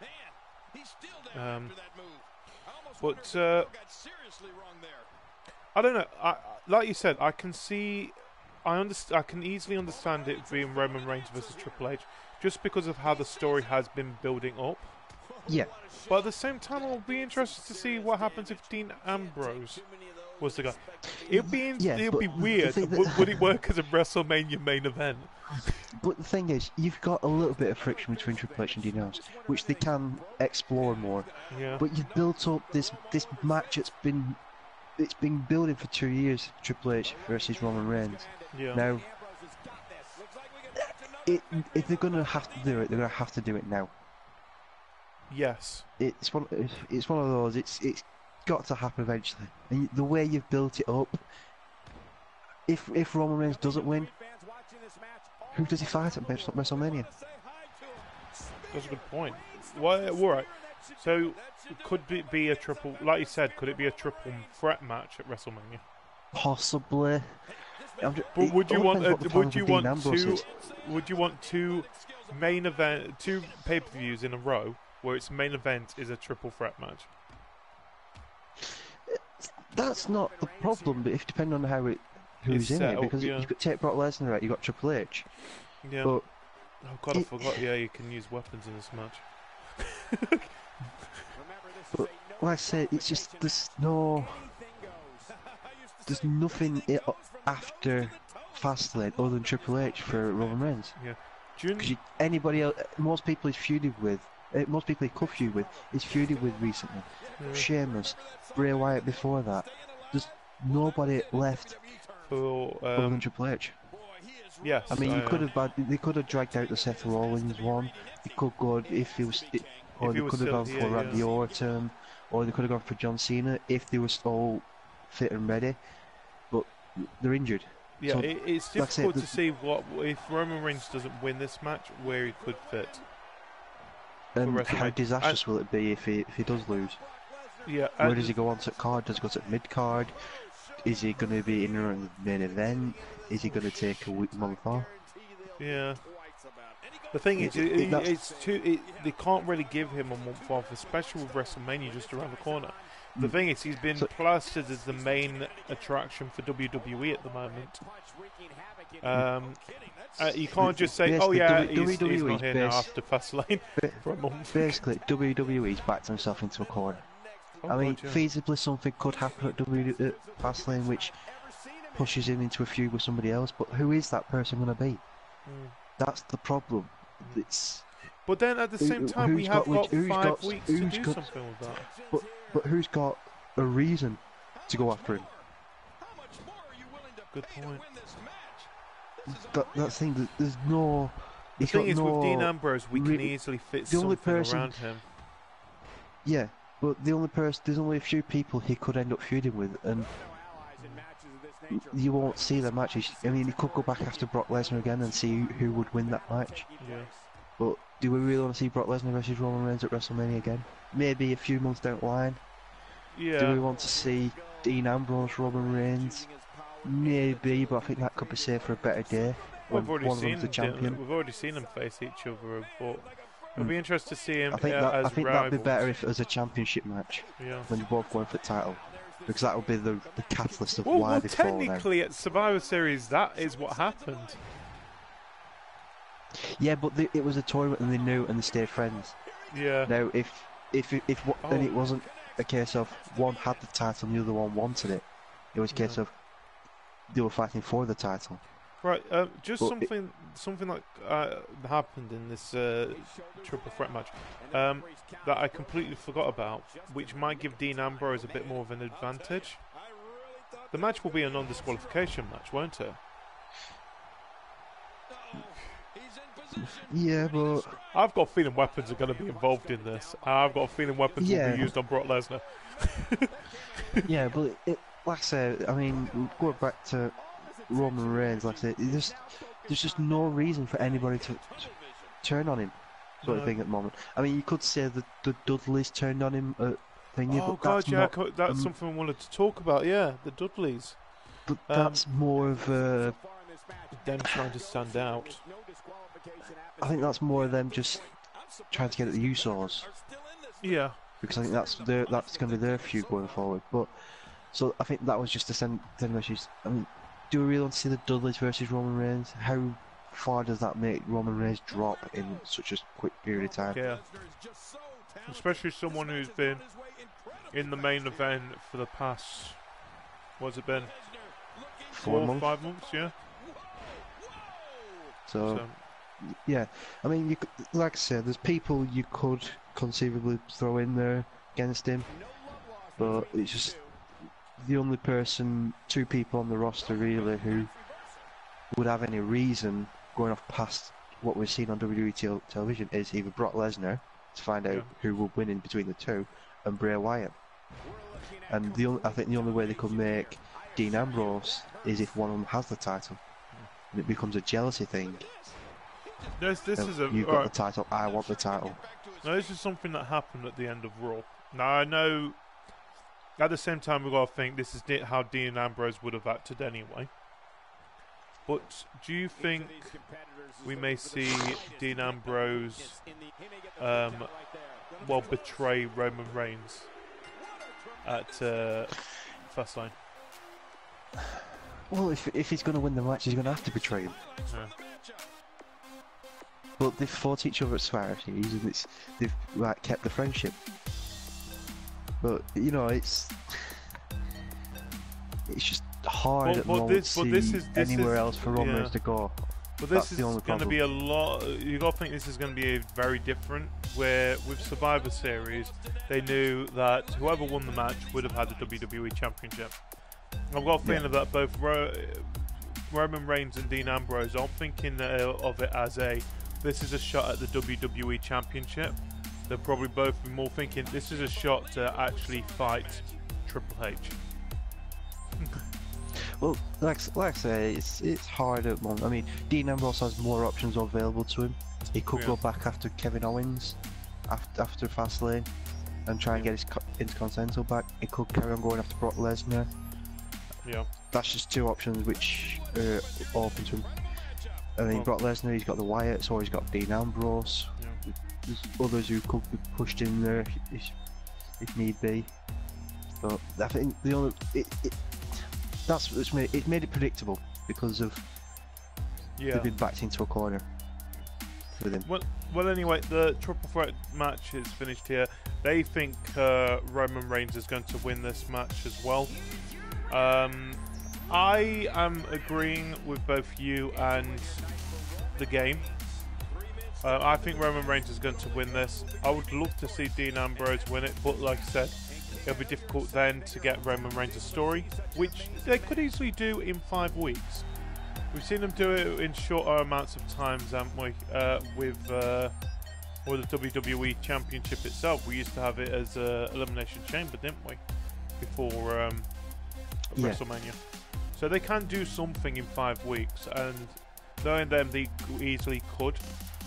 Um, but uh, I don't know. I, like you said, I can see, I understand. I can easily understand it being Roman Reigns versus Triple H, just because of how the story has been building up. Yeah. But at the same time, I'll be interested to see what happens if Dean Ambrose was the guy. It'd be in, yeah, it'd be weird. That... would, would it work as a WrestleMania main event? But the thing is, you've got a little bit of friction between Triple H and Dean Ambrose, which they can explore more. Yeah. But you've built up this this match. It's been it's been building for two years. Triple H versus Roman Reigns. Yeah. Now, it, if they're gonna have to do it, they're gonna have to do it now. Yes. It's one. It's one of those. It's it's got to happen eventually. And the way you've built it up, if if Roman Reigns doesn't win, who does he fight at WrestleMania? That's a good point. Well, all right. So, could it be a triple? Like you said, could it be a triple threat match at WrestleMania? Possibly. Just, but would you want? Uh, would you want two? Is. Would you want two main event, two pay-per-views in a row where its main event is a triple threat match? That's not the problem, but if depending on how it who's in it, because yeah. you could take Brock Lesnar out, you got Triple H. Yeah. But oh God, I it, forgot. Yeah, you can use weapons in this match. But like I said, it's just there's no, there's nothing after Fastlane other than Triple H for Roman Reigns. Yeah. Because anybody else, most people he's feuded with, uh, most people he could feud with, he's feuded with recently. Yeah. Sheamus, Bray Wyatt before that. There's nobody left for, um, other than Triple H. Yes. I mean, I, you could have had, they could have dragged out the Seth Rollins one. They could go if he was, it, or if they could have gone here, for Randy yeah. Orton, or they could have gone for John Cena if they were still fit and ready. But they're injured. Yeah, so, it, it's difficult like to see what if Roman Reigns doesn't win this match, where he could fit. And how disastrous and, will it be if he if he does lose? Yeah. Where does he go on to card? Does he go to mid card? Is he going to be in the main event? Is he going to take a week month off? Yeah. The thing is, it, it, it's too. It, they can't really give him a month off, especially with WrestleMania just around the corner. The mm. thing is, he's been so, plastered as the main attraction for W W E at the moment. Um, uh, you can't just say, "Oh yeah, w he's, he's not here now after Fastlane for a month." Basically, W W E's backed himself into a corner. Oh, I mean, God, yeah. feasibly something could happen at W W E at Fastlane, which pushes him into a feud with somebody else. But who is that person going to be? Mm. That's the problem. It's. But then at the same time, who, we have got, got five got, weeks to do got, something with that. But but who's got a reason to go after him? Good point. That that thing that there's no. The thing is, no with Dean Ambroise, we can easily fit the only something person, around him. Yeah, but the only person, there's only a few people he could end up feuding with, and you won't see the matches. I mean, he could go back after Brock Lesnar again and see who, who would win that match. Yeah. But do we really want to see Brock Lesnar versus Roman Reigns at WrestleMania again? Maybe a few months down the line. Yeah. Do we want to see Dean Ambrose, Roman Reigns? Maybe, but I think that could be saved for a better day. We've already one seen of them's the champion. We've already seen them face each other, but it'll be interesting to see him. I think, uh, that, as I think rivals. that'd be better if it was a championship match. Yeah. When you're both going for the title, because that would be the the catalyst of well, why well, they fall down. technically at Survivor Series, that is what happened. Yeah, but they, it was a tournament and they knew and they stayed friends. Yeah. Now, if if if, if oh. then it wasn't a case of one had the title and the other one wanted it. It was a case yeah. of they were fighting for the title. Right. Uh, just but something it, something like uh, happened in this uh, triple threat match um, that I completely forgot about, which might give Dean Ambrose a bit more of an advantage. The match will be a non-disqualification match, won't it? Yeah, but I've got a feeling weapons are going to be involved in this. I've got a feeling weapons yeah. will be used on Brock Lesnar. Yeah, but it, it, like I said, I mean, going back to Roman Reigns, like I said, there's there's just no reason for anybody to, to turn on him, sort no. of thing at the moment. I mean, you could say that the Dudleys turned on him at thingy, oh but God, that's yeah, not, that's um, something I wanted to talk about. Yeah, the Dudleys. But um, that's more of a them trying to stand out. I think that's more of them just trying to get at the Usos. Yeah. Because I think that's their, that's going to be their feud going forward. But so I think that was just a send message. I mean, do we really want to see the Dudleys versus Roman Reigns? How far does that make Roman Reigns drop in such a quick period of time? Yeah. Especially someone who's been in the main event for the past, what's it been? Four, Four months? five months, yeah. So, so, yeah, I mean, you could, like I said, there's people you could conceivably throw in there against him, but it's just the only person, two people on the roster really who would have any reason going off past what we've seen on W W E tel television is either Brock Lesnar to find out Yeah. who will win in between the two, and Bray Wyatt. And the only, I think the only way they could make Dean Ambrose is if one of them has the title, and it becomes a jealousy thing. This this Now, is a you've got alright. the title, I want the title. Now, this is something that happened at the end of Raw. Now I know. At the same time, we've got to think this is de- how Dean Ambrose would have acted anyway. But do you think we may see Dean Ambrose, um, well, betray Roman Reigns at uh, Fastlane? Well, if if he's going to win the match, he's going to have to betray him. Yeah. But they've fought each other at Survivor Series, and it's they've like kept the friendship. But you know, it's it's just hard But- at the but moment this- to but see this is- this anywhere is- else for Roman yeah. Reigns to go. But That's this the is only going to problem. be a lot. You got to think this is going to be a very different. Where with Survivor Series, they knew that whoever won the match would have had the W W E Championship. I've got a feeling Yeah. that both Ro- Roman Reigns and Dean Ambrose aren't thinking uh, of it as a this is a shot at the W W E Championship. They'll probably both be more thinking this is a shot to actually fight Triple H. Well, like like I say, it's it's hard at the moment. I mean, Dean Ambrose has more options available to him. He could Yeah. go back after Kevin Owens, after after Fastlane, and try and get his co Intercontinental back. He could carry on going after Brock Lesnar. Yeah. That's just two options which are open to him. I mean, Well- Brock Lesnar, he's got the Wyatts, or he's got Dean Ambrose. Yeah. There's others who could be pushed in there if, if, if need be. But I think the only it, it, that's what's made it made it predictable because of Yeah. they've been backed into a corner with him. Well, well. Anyway, the triple threat match is finished here. They think uh, Roman Reigns is going to win this match as well. Um, I am agreeing with both you and the game. Uh, I think Roman Reigns is going to win this. I would love to see Dean Ambrose win it, but like I said, it'll be difficult then to get Roman Reigns a story, which they could easily do in five weeks. We've seen them do it in shorter amounts of times, haven't we? Uh, with uh, or the W W E Championship itself, we used to have it as a Elimination Chamber, didn't we? Before um, Yeah. WrestleMania. So they can do something in five weeks, and knowing them, they easily could.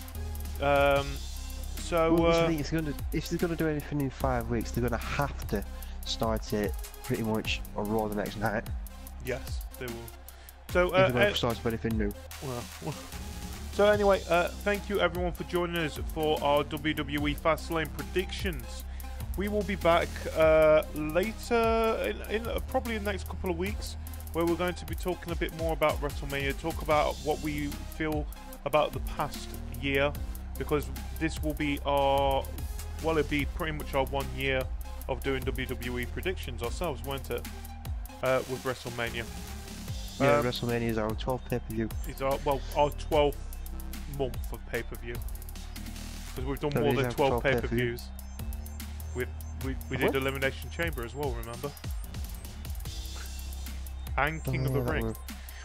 Um, so Well, uh, if they're going to if they're going to do anything in five weeks, they're going to have to start it pretty much on Raw the next night. yes, they will. So If uh, they're going uh, to start with anything new. well, so anyway, uh, thank you everyone for joining us for our W W E Fastlane predictions. We will be back uh, later, in, in uh, probably in the next couple of weeks, where we're going to be talking a bit more about WrestleMania, talk about what we feel about the past year, because this will be our, well, it'll be pretty much our one year of doing W W E predictions ourselves, won't it? Uh, with WrestleMania. Yeah, Um, WrestleMania is our twelfth pay-per-view. It's our, well, our twelfth month of pay-per-view, because we've done So more it is than our twelve twelfth pay-per-view. pay-per-views. We we we Have did we? Elimination Chamber as well, remember? And King of Oh, the that Ring. were-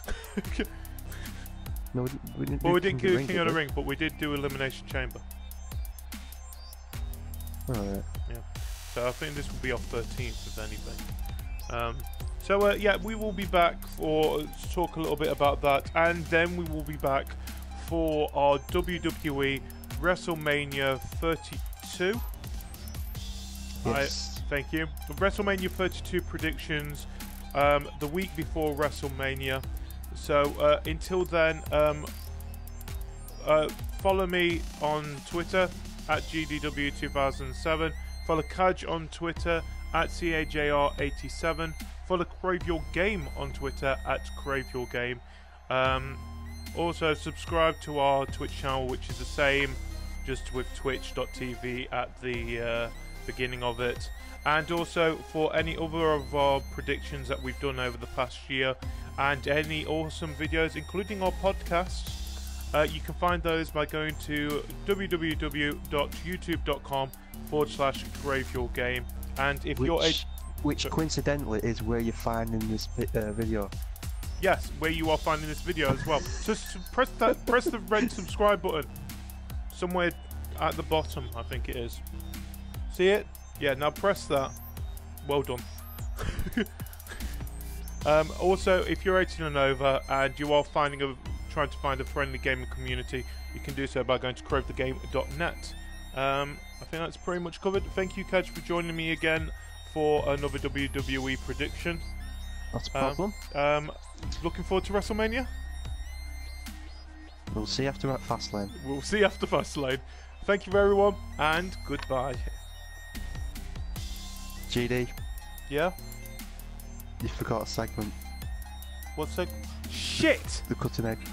No, we didn't, we didn't Well, do we didn't do King did of the we? Ring, but we did do Elimination Chamber. Alright. So I think this will be our thirteenth, if anything. Um, so uh, yeah, we will be back for to talk a little bit about that, and then we will be back for our W W E WrestleMania thirty-two. Yes. I, thank you. The WrestleMania thirty-two predictions um, the week before WrestleMania. So uh, until then, um, uh, follow me on Twitter at G D W two thousand seven. Follow Cajr on Twitter at C A J R eighty-seven. Follow Crave Your Game on Twitter at Crave Your Game. Um, also, subscribe to our Twitch channel, which is the same, just with twitch dot t v at the uh, beginning of it. And also, for any other of our predictions that we've done over the past year, and any awesome videos, including our podcasts, uh, you can find those by going to w w w dot youtube dot com forward slash Crave Your Game. And if Which, you're a which coincidentally is where you're finding this vi- uh, video. Yes, where you are finding this video as well. Just press that, press the red subscribe button somewhere at the bottom. I think it is. See it? Yeah. Now press that. Well done. um, also, if you're eighteen and over and you are finding a trying to find a friendly gaming community, you can do so by going to crave the game dot net. Um, I think that's pretty much covered. Thank you, Cajr, for joining me again for another W W E prediction. Not a problem. Um, um, looking forward to WrestleMania. We'll see after at Fastlane. We'll see after Fastlane. Thank you, everyone, and goodbye. G D. Yeah? You forgot a segment. What's that? Shit! The cutting edge.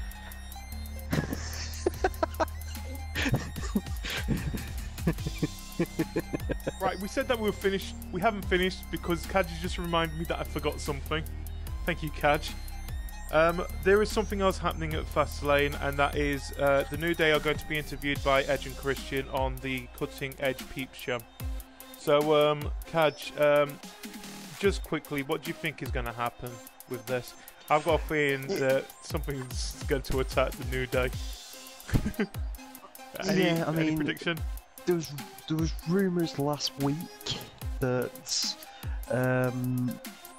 Right, we said that we were finished. We haven't finished because Cajr just reminded me that I forgot something. Thank you, Cajr. Um, there is something else happening at Fastlane, and that is uh, the New Day are going to be interviewed by Edge and Christian on the Cutting Edge Peep Show. So, um, Cajr, um, just quickly, what do you think is going to happen with this? I've got a feeling that something's going to attack the New Day. any, yeah, I any mean, prediction? There was there was rumours last week that um,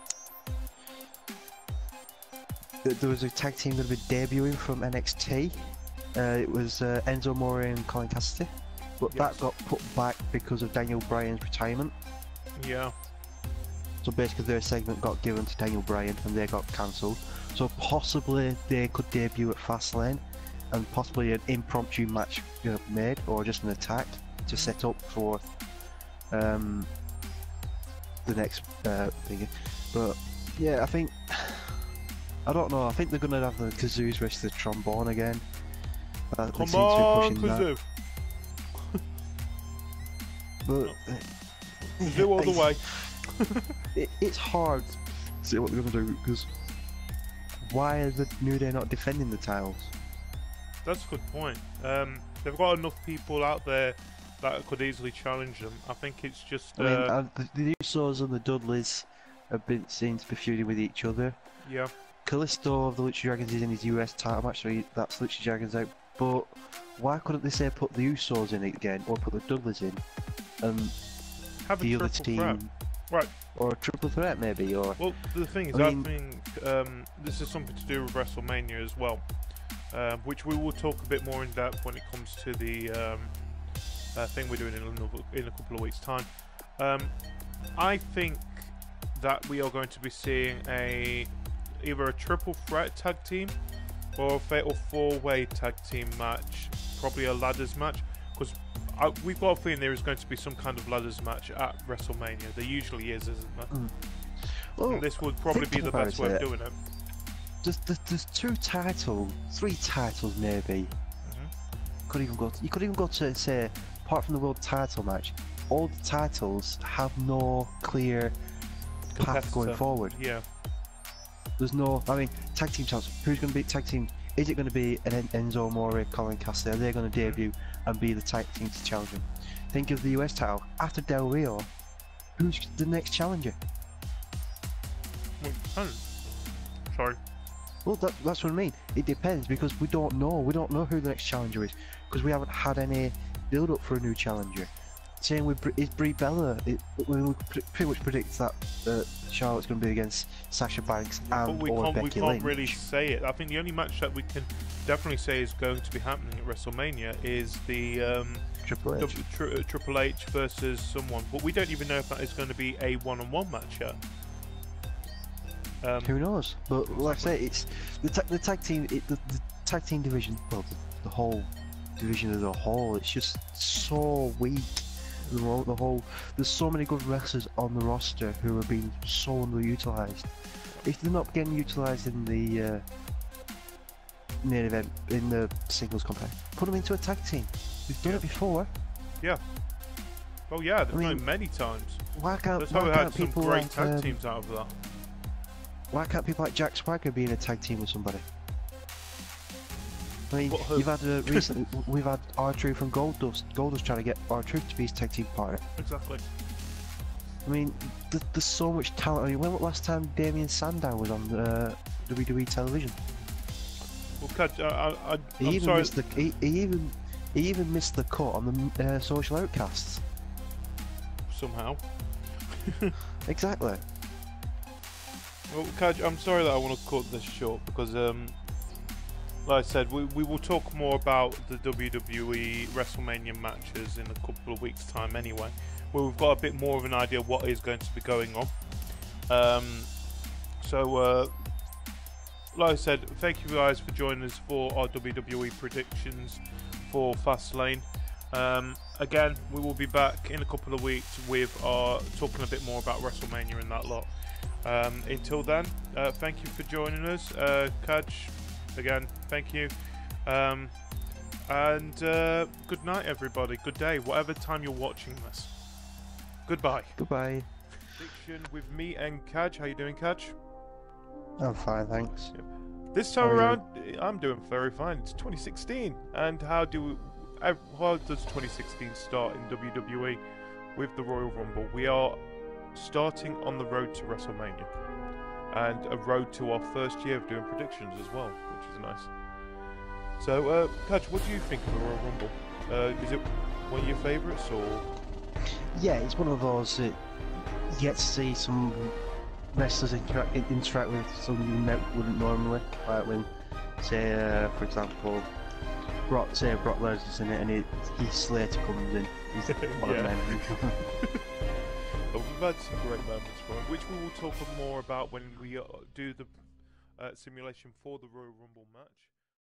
that there was a tag team going to be debuting from N X T. Uh, it was uh, Enzo Amore and Colin Cassidy, but Yes. that got put back because of Daniel Bryan's retirement. Yeah. So basically their segment got given to Daniel Bryan and they got cancelled. So possibly they could debut at Fastlane and possibly an impromptu match you know, made, or just an attack to set up for um, the next uh, thing. But yeah, I think, I don't know, I think they're going to have the kazoos versus the trombone again. Uh, they Come seem to be on, pushing that. Kazoo. But uh, Kazoo all the way. it, it's hard to see what they're going to do, because why are the New Day not defending the titles? That's a good point. Um, they've got enough people out there that could easily challenge them. I think it's just. Uh, I mean, uh, the, the Usos and the Dudleys have been seen to be feuding with each other. yeah. Callisto of the Lucha Dragons is in his U S title match, so he, that's Lucha Dragons out. But why couldn't they say put the Usos in it again, or put the Dudleys in, and Have a the other triple team, threat. Right. or a triple threat maybe, or Well, the thing is, I I, mean- think um, this is something to do with WrestleMania as well, um, which we will talk a bit more in depth when it comes to the um, uh, thing we're doing in another, in a couple of weeks' time. Um, I think that we are going to be seeing a either a triple threat tag team or a fatal four-way tag team match, probably a ladders match, because we've got a feeling there is going to be some kind of ladders match at WrestleMania. There usually is, isn't there? Mm. Well, And this would probably be thinking the best way about of it, doing it. There's, there's, there's two titles, three titles maybe. Mm-hmm. Could even go. To, you could even go to say, apart from the world title match, all the titles have no clear path going Competitor. forward. Yeah. There's no. I mean, tag team titles. Who's going to be tag team? Is it going to be an En- Enzo Amore, Colin Cassidy? Are they going to debut and be the tag team to challenge him? Think of the U S title after Del Rio. Who's the next challenger? Well, oh, sorry. Well, that, that's what I mean. It depends, because we don't know. We don't know who the next challenger is, because we haven't had any build up for a new challenger. Same with Br- is Brie Bella. It, we, we pre- pretty much predict that uh, Charlotte's going to be against Sasha Banks But and we or can't, we Becky can't Lynch. really say it. I think the only match that we can definitely say is going to be happening at WrestleMania is the um, Triple H. W- tri- uh, Triple H versus someone. But we don't even know if that is going to be a one-on-one match yet. Um, Who knows? But like I say, it's the, ta- the tag team. It, the, the tag team division. Well, the, the whole division as a whole. It's just so weak. The whole, the whole. There's so many good wrestlers on the roster who are being so underutilized. If they're not getting utilized in the uh, main event, in the singles company, put them into a tag team. We've done Yeah. it before. yeah. Oh yeah, they've I done mean, it many times. Why can't, That's why how we can't had some people great like, tag um, teams out of that. Why can't people like Jack Swagger be in a tag team with somebody? I mean, What, who? you've had uh, recently. we've had R-Truth from Goldust. Goldust trying to get R-Truth to be his tag team partner. Exactly. I mean, th there's so much talent. I mean, when was the last time Damien Sandow was on uh, W W E television? Well, Caj, I, I, He I'm even sorry. missed the he, he even he even missed the cut on the uh, Social Outcasts. Somehow. Exactly. Well, Caj, I'm sorry that I want to cut this short because, um, like I said, we, we will talk more about the W W E Wrestlemania matches in a couple of weeks' time anyway, where we've got a bit more of an idea of what is going to be going on. Um, so, uh, like I said, thank you guys for joining us for our W W E predictions for Fastlane. Um, again, we will be back in a couple of weeks with our talking a bit more about WrestleMania and that lot. Um, until then, uh, thank you for joining us. Uh, Caj, again, thank you. Um, and uh, good night, everybody. Good day, whatever time you're watching this. Goodbye. Goodbye. Prediction with me and Caj. How you doing, Caj? I'm fine, thanks. This time How are you? around, I'm doing very fine. It's twenty sixteen, and how do how does twenty sixteen start in W W E with the Royal Rumble? We are starting on the road to WrestleMania, and a road to our first year of doing predictions as well, which is nice. So, uh, Caj, what do you think of the Royal Rumble? Uh, is it one of your favourites, or? Yeah, it's one of those that you get to see some wrestlers interact, interact with some you ne- wouldn't normally. Like when, say, uh, for example, Brock, say Brock Lesnar's in it and he, Heath Slater comes in. He's one of them. But we've had some great moments for him, which we will talk more about when we uh, do the uh, simulation for the Royal Rumble match.